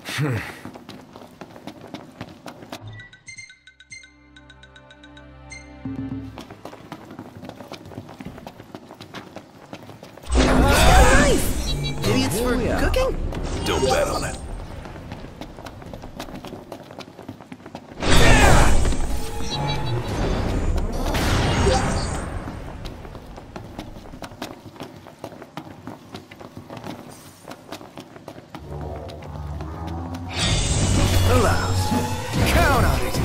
Nice! Idiots for cooking? Don't bet on it. Alas, count on it.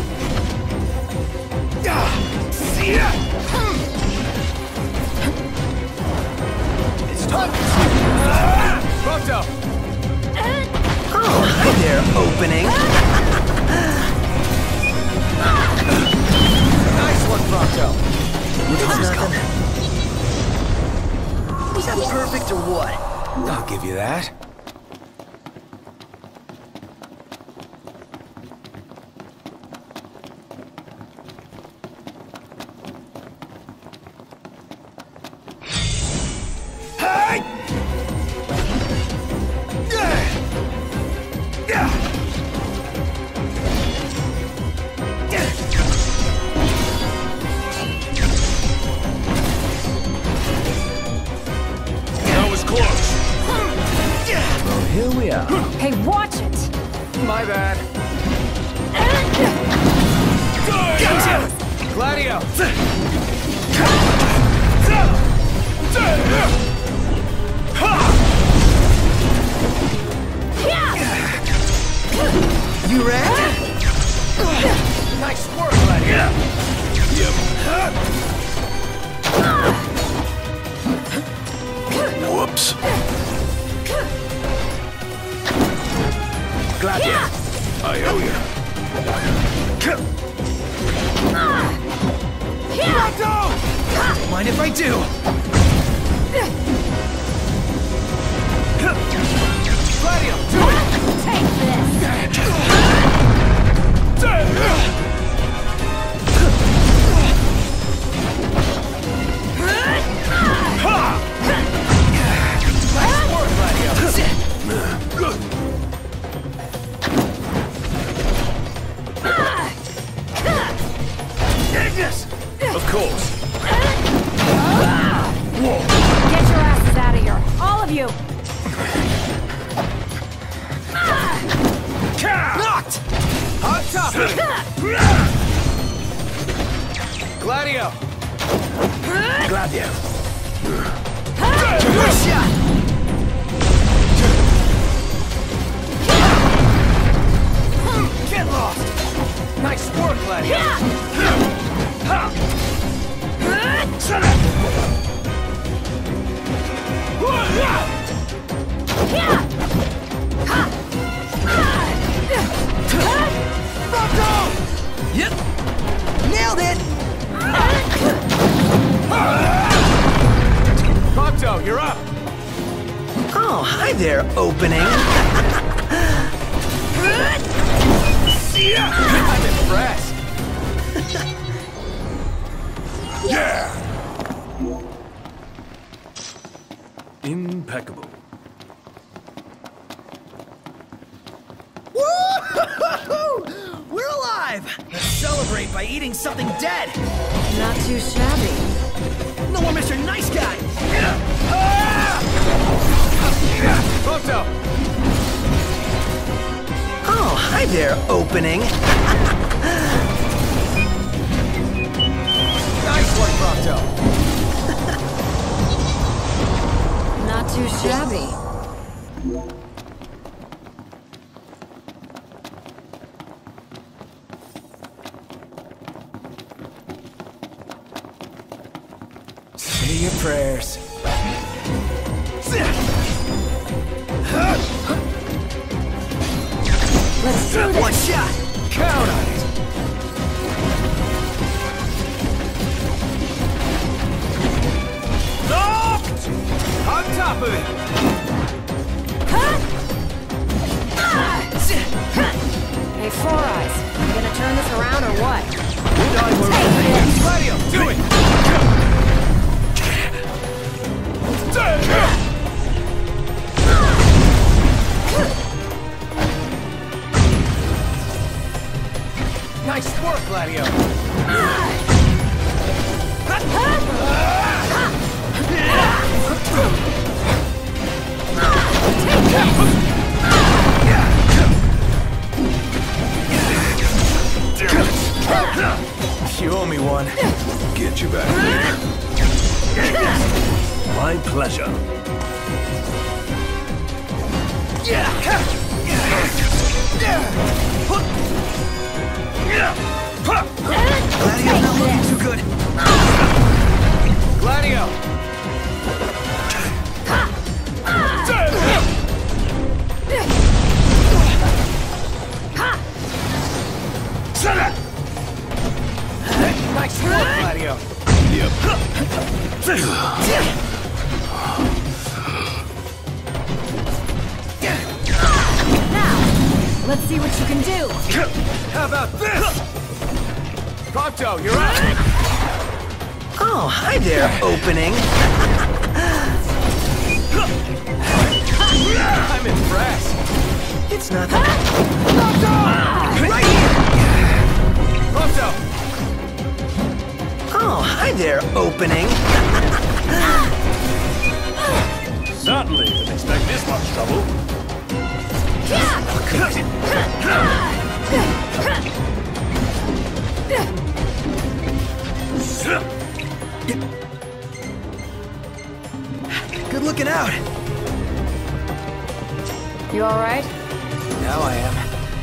Ah, see ya. It's time. Prompto. Oh, hi there, opening. Nice one, Prompto. It's nothing. Was that perfect or what? I'll give you that. Hey! Yeah! Yeah! That was close. Well, here we are. Hey, watch it! My bad. Gladio! You ready? Nice work, Gladio! Whoops. Gladio, I owe you. Mind if I do? Gladio, do it! Take this! Nice work, Gladio! Ignis! Of course. Get your asses out of here, all of you! Knocked! On top of it! Gladio! Gladio. Nice shot! Get lost! Nice work, Gladio! Shut up! Yep. Nailed it! Prompto, you're up! Oh, hi there, opening. I'm impressed! Yeah! Impeccable. Woo! We're alive! Let's celebrate by eating something dead! Not too shabby. No more Mister Nice Guy! Prompto! Oh, hi there, opening. Nice one, Prompto! Not too shabby. Say your prayers. Let's do this! One shot! Count on it! Knocked! On top of it! Hey, Four Eyes, you gonna turn this around or what? Take this! Gladio, do it! Nice work, Gladio. You owe me one. Get you back. My pleasure. Gladio's not looking too good. Gladio. Nice work, Gladio. Now, let's see what you can do. How about this? Prompto, you're up. Oh, hi there, opening. I'm impressed. It's nothing. Right here! Prompto! Oh, hi there, opening. Certainly didn't expect this much trouble. Good looking out. You all right? Now I am.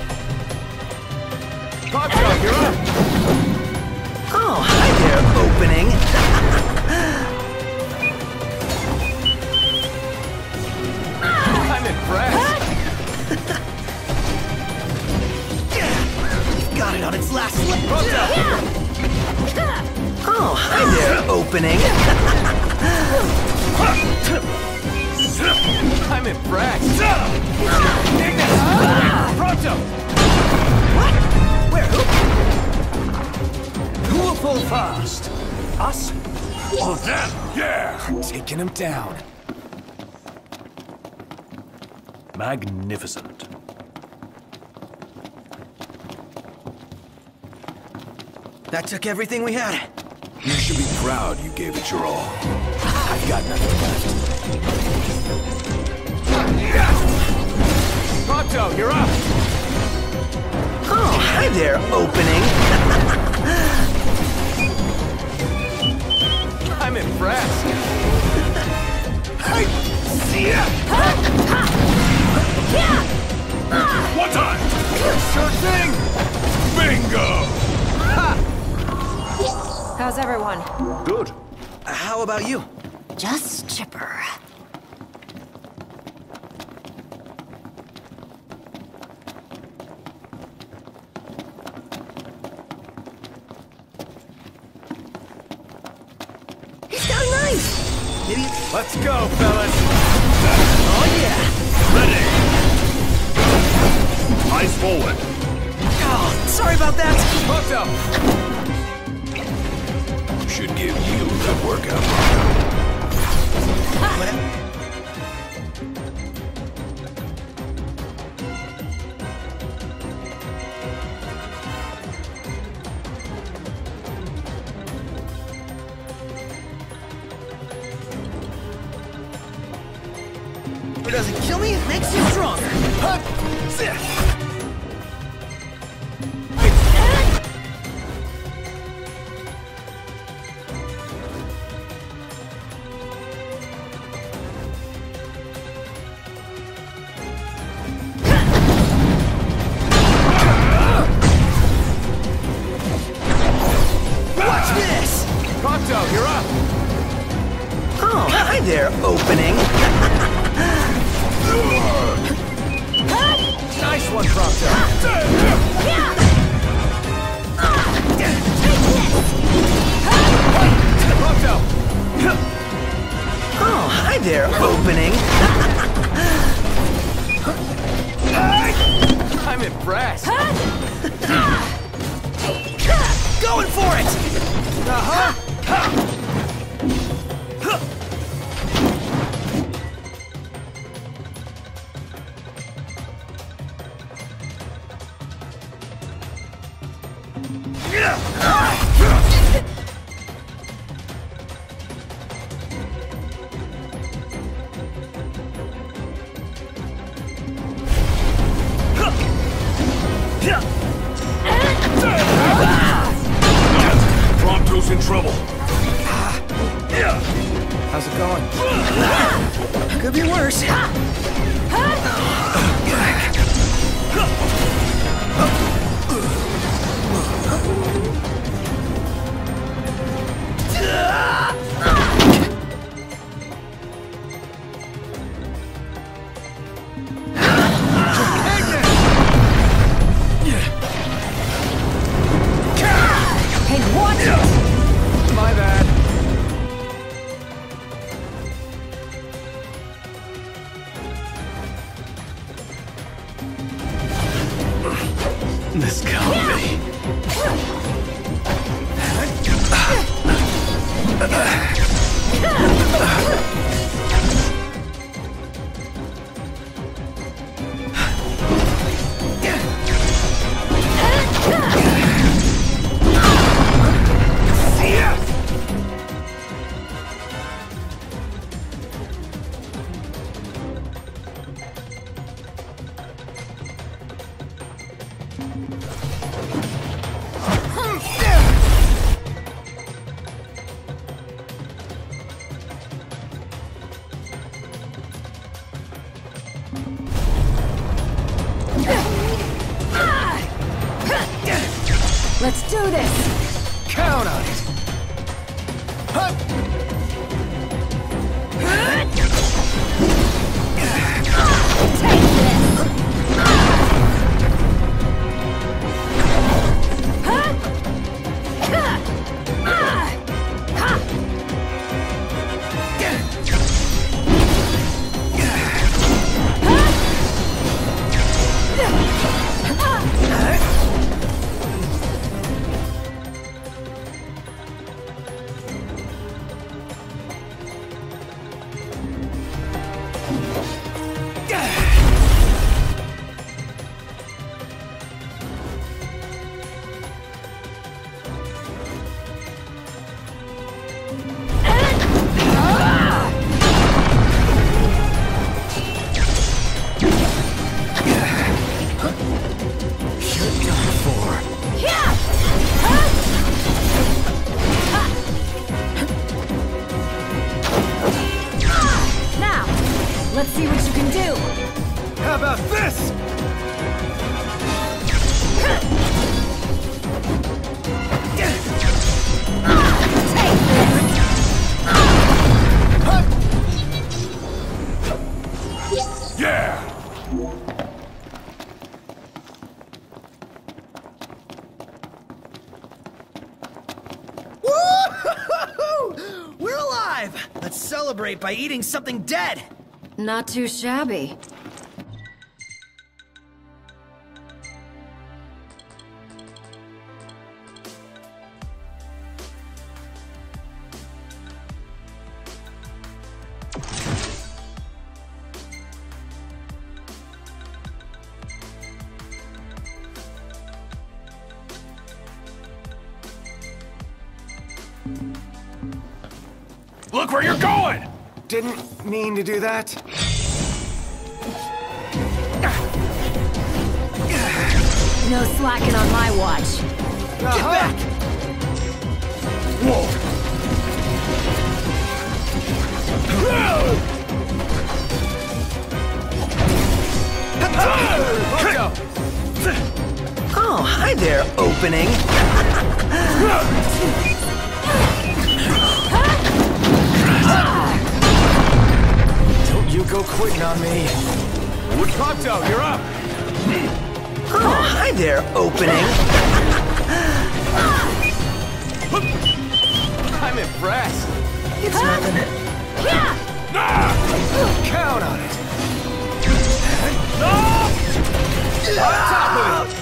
Prompto, you're up. Oh, hi there, opening. I'm impressed. You've got it on its last leg. Prompto! Oh, hi there, opening. I'm impressed. Ignis! Prompto! What? Where? Who? Who will fall fast? Us or them? Yeah! Taking him down. Magnificent. That took everything we had. You should be proud you gave it your all. I've got nothing left. Prompto, you're up. Oh, hi there, opening. I'm impressed. Hey! See ya! One time! Sure thing! Bingo! How's everyone? Good. How about you? Just chipper. He's got a knife! Maybe it's... Let's go, fellas! Oh, yeah! Ready! Eyes forward. Oh, sorry about that. Prompto! Should give you that workout. It doesn't kill me, it makes you stronger. Watch this! Prompto, you're up! Oh, hi there, opening. Nice one, Prompto! Prompto! Oh, hi there, opening. I'm impressed! Going for it! Uh-huh! Prompto's in trouble. How's it going? Could be worse. Hey, watch it! My bad. This can't be. Let's do this! Count on it. Huh. Take this! Let's see what you can do! How about this? Take this! Yeah! Woo! We're alive! Let's celebrate by eating something dead! Not too shabby. Look where you're going! Didn't mean to do that. No slacking on my watch. Get back! Whoa! Let's go. Oh, hi there, opening. Don't you go quitting on me. Prompto, you're up. Oh, hi there, opening. I'm impressed. It's nothing. Count on it. On top of it.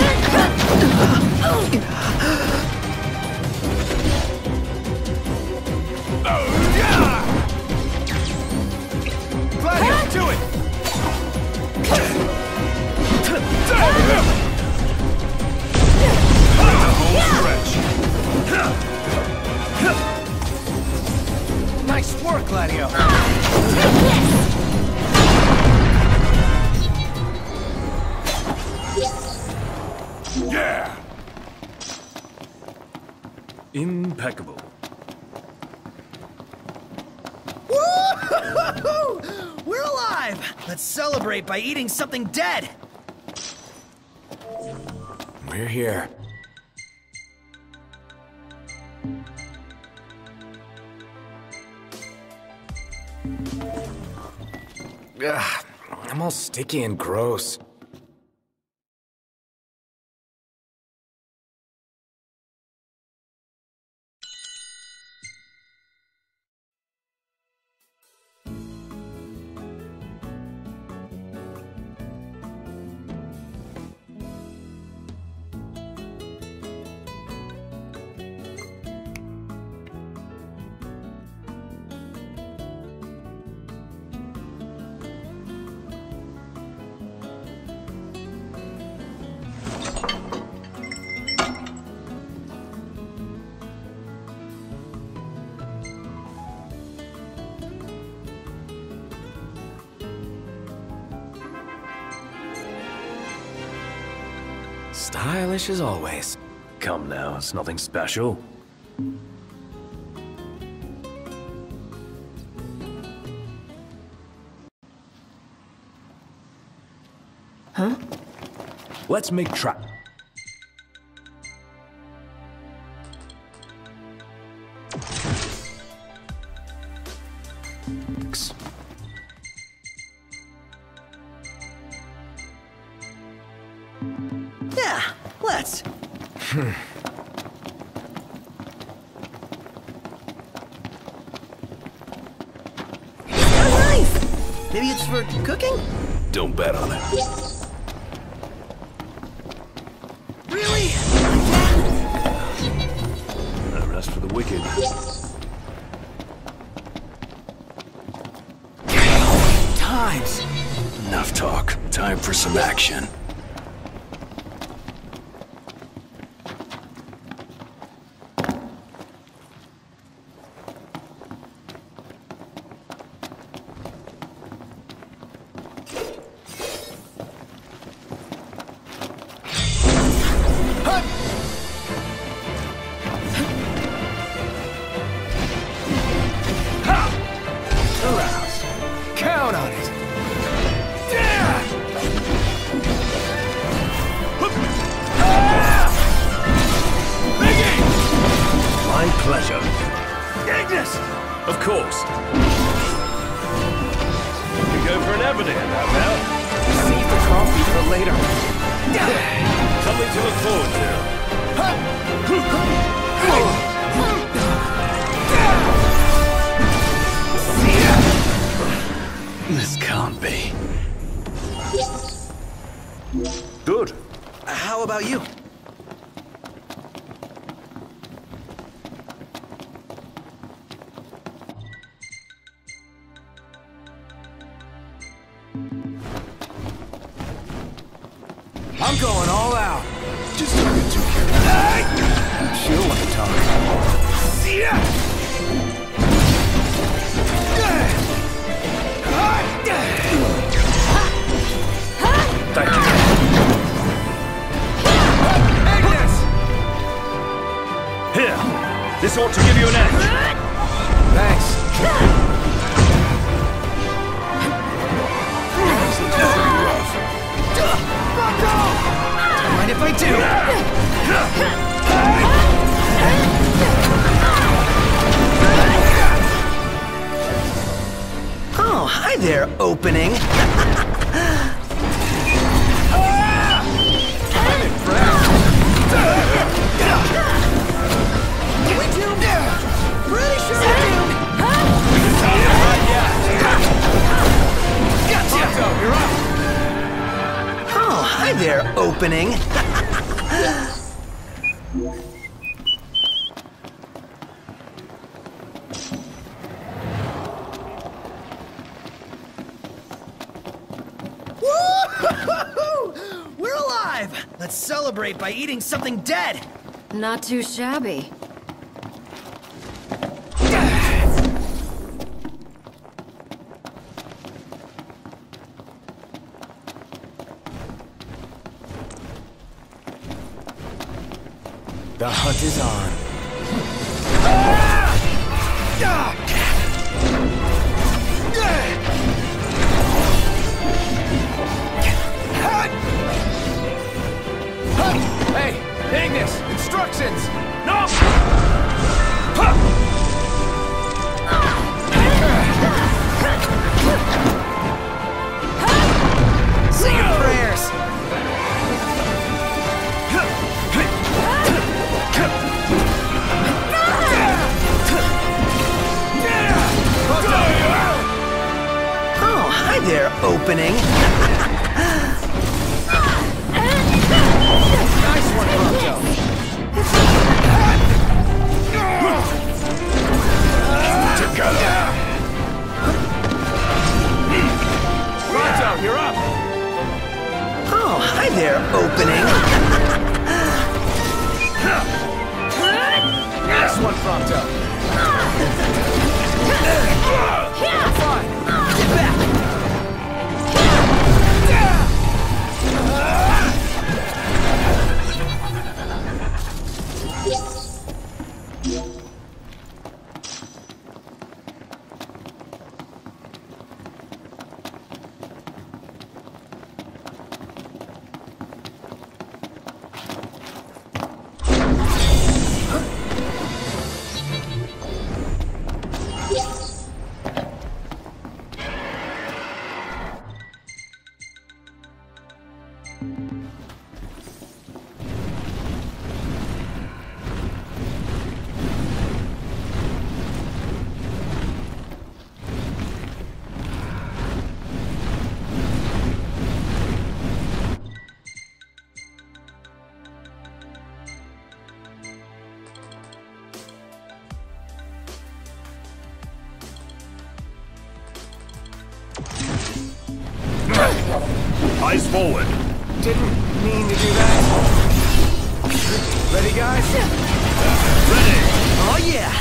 Glad you do it. Yeah! Impeccable. Woo! We're alive! Let's celebrate by eating something dead! We're here. Ugh, I'm all sticky and gross. Stylish as always. Come now, it's nothing special. Huh? Let's make tra- Yeah, let's. Nice! Maybe it's for cooking? Don't bet on it. Really? A rest for the wicked. Times. Enough talk. Time for some action. Count on it. My pleasure. Ignis! Of course. We go for an Everdeen now, now. Save the coffee for later. Something to look forward to. This can't be. Good. How about you? I'm going all out. Just don't get too careful. She'll want to talk. See ya! Thank you. Ignis! Here. This ought to give you an edge. Thanks. Don't mind if I do. Oh, hi there, opening. I'm impressed. We doomed? Pretty sure we're doomed. Gotcha! You're up. Oh, hi there, opening. Woo-hoo-hoo-hoo! We're alive! Let's celebrate by eating something dead! Not too shabby. The hunt is on. Hey, Ignis! Instructions! No! Say your prayers! Oh, hi there, opening. Nice one, Pronto! Together! Pronto, you're up! Oh, hi there, opening. Nice one, Pronto! Fine! Get back! Eyes forward. Didn't mean to do that. Ready, guys? Ready. Oh, yeah!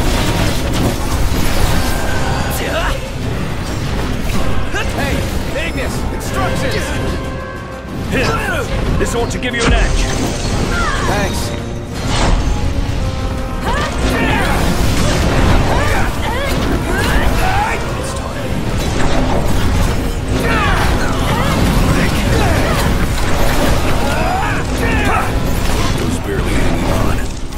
Hey, Ignis! Instructions! Here. This ought to give you an edge. Thanks. Who's barely hanging on?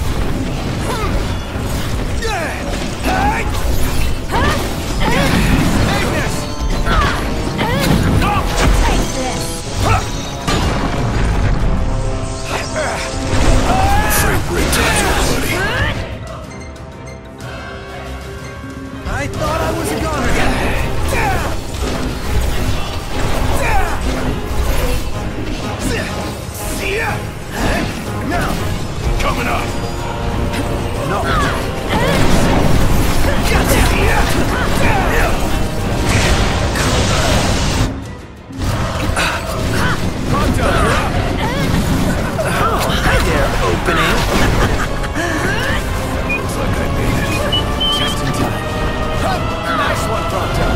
Afraid great times are buddy. I thought I was a goner. Now! Coming up. No! Pronto, you're up! Oh, hi there, opening. Looks like I made it. Just in time. Nice one, Pronto!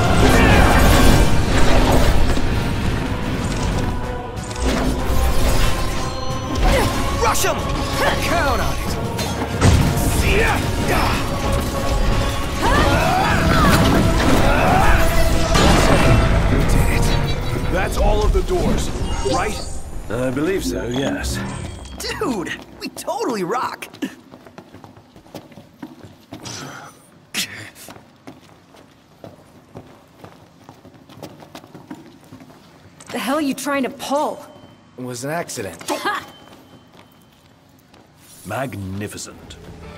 Rush him! Count on it! See ya! We did it. That's all of the doors, right? I believe so, yes. Dude, we totally rock. The hell are you trying to pull? It was an accident. Magnificent.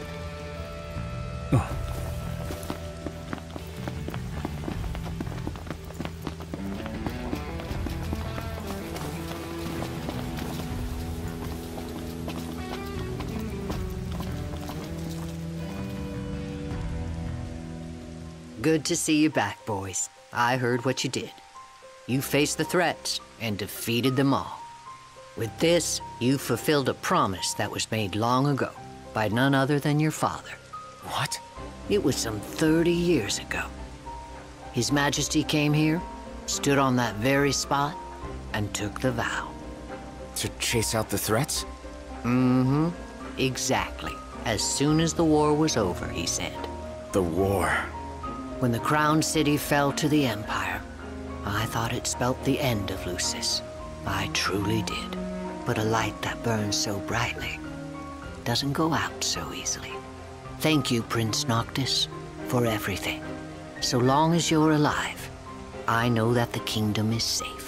Good to see you back, boys. I heard what you did. You faced the threats and defeated them all. With this, you fulfilled a promise that was made long ago by none other than your father. What? It was some thirty years ago. His Majesty came here, stood on that very spot, and took the vow. To chase out the threats? Mm-hmm. Exactly. As soon as the war was over, he said. The war. When the Crown City fell to the Empire, I thought it spelt the end of Lucis. I truly did. But a light that burns so brightly doesn't go out so easily. Thank you, Prince Noctis, for everything. So long as you're alive, I know that the kingdom is safe.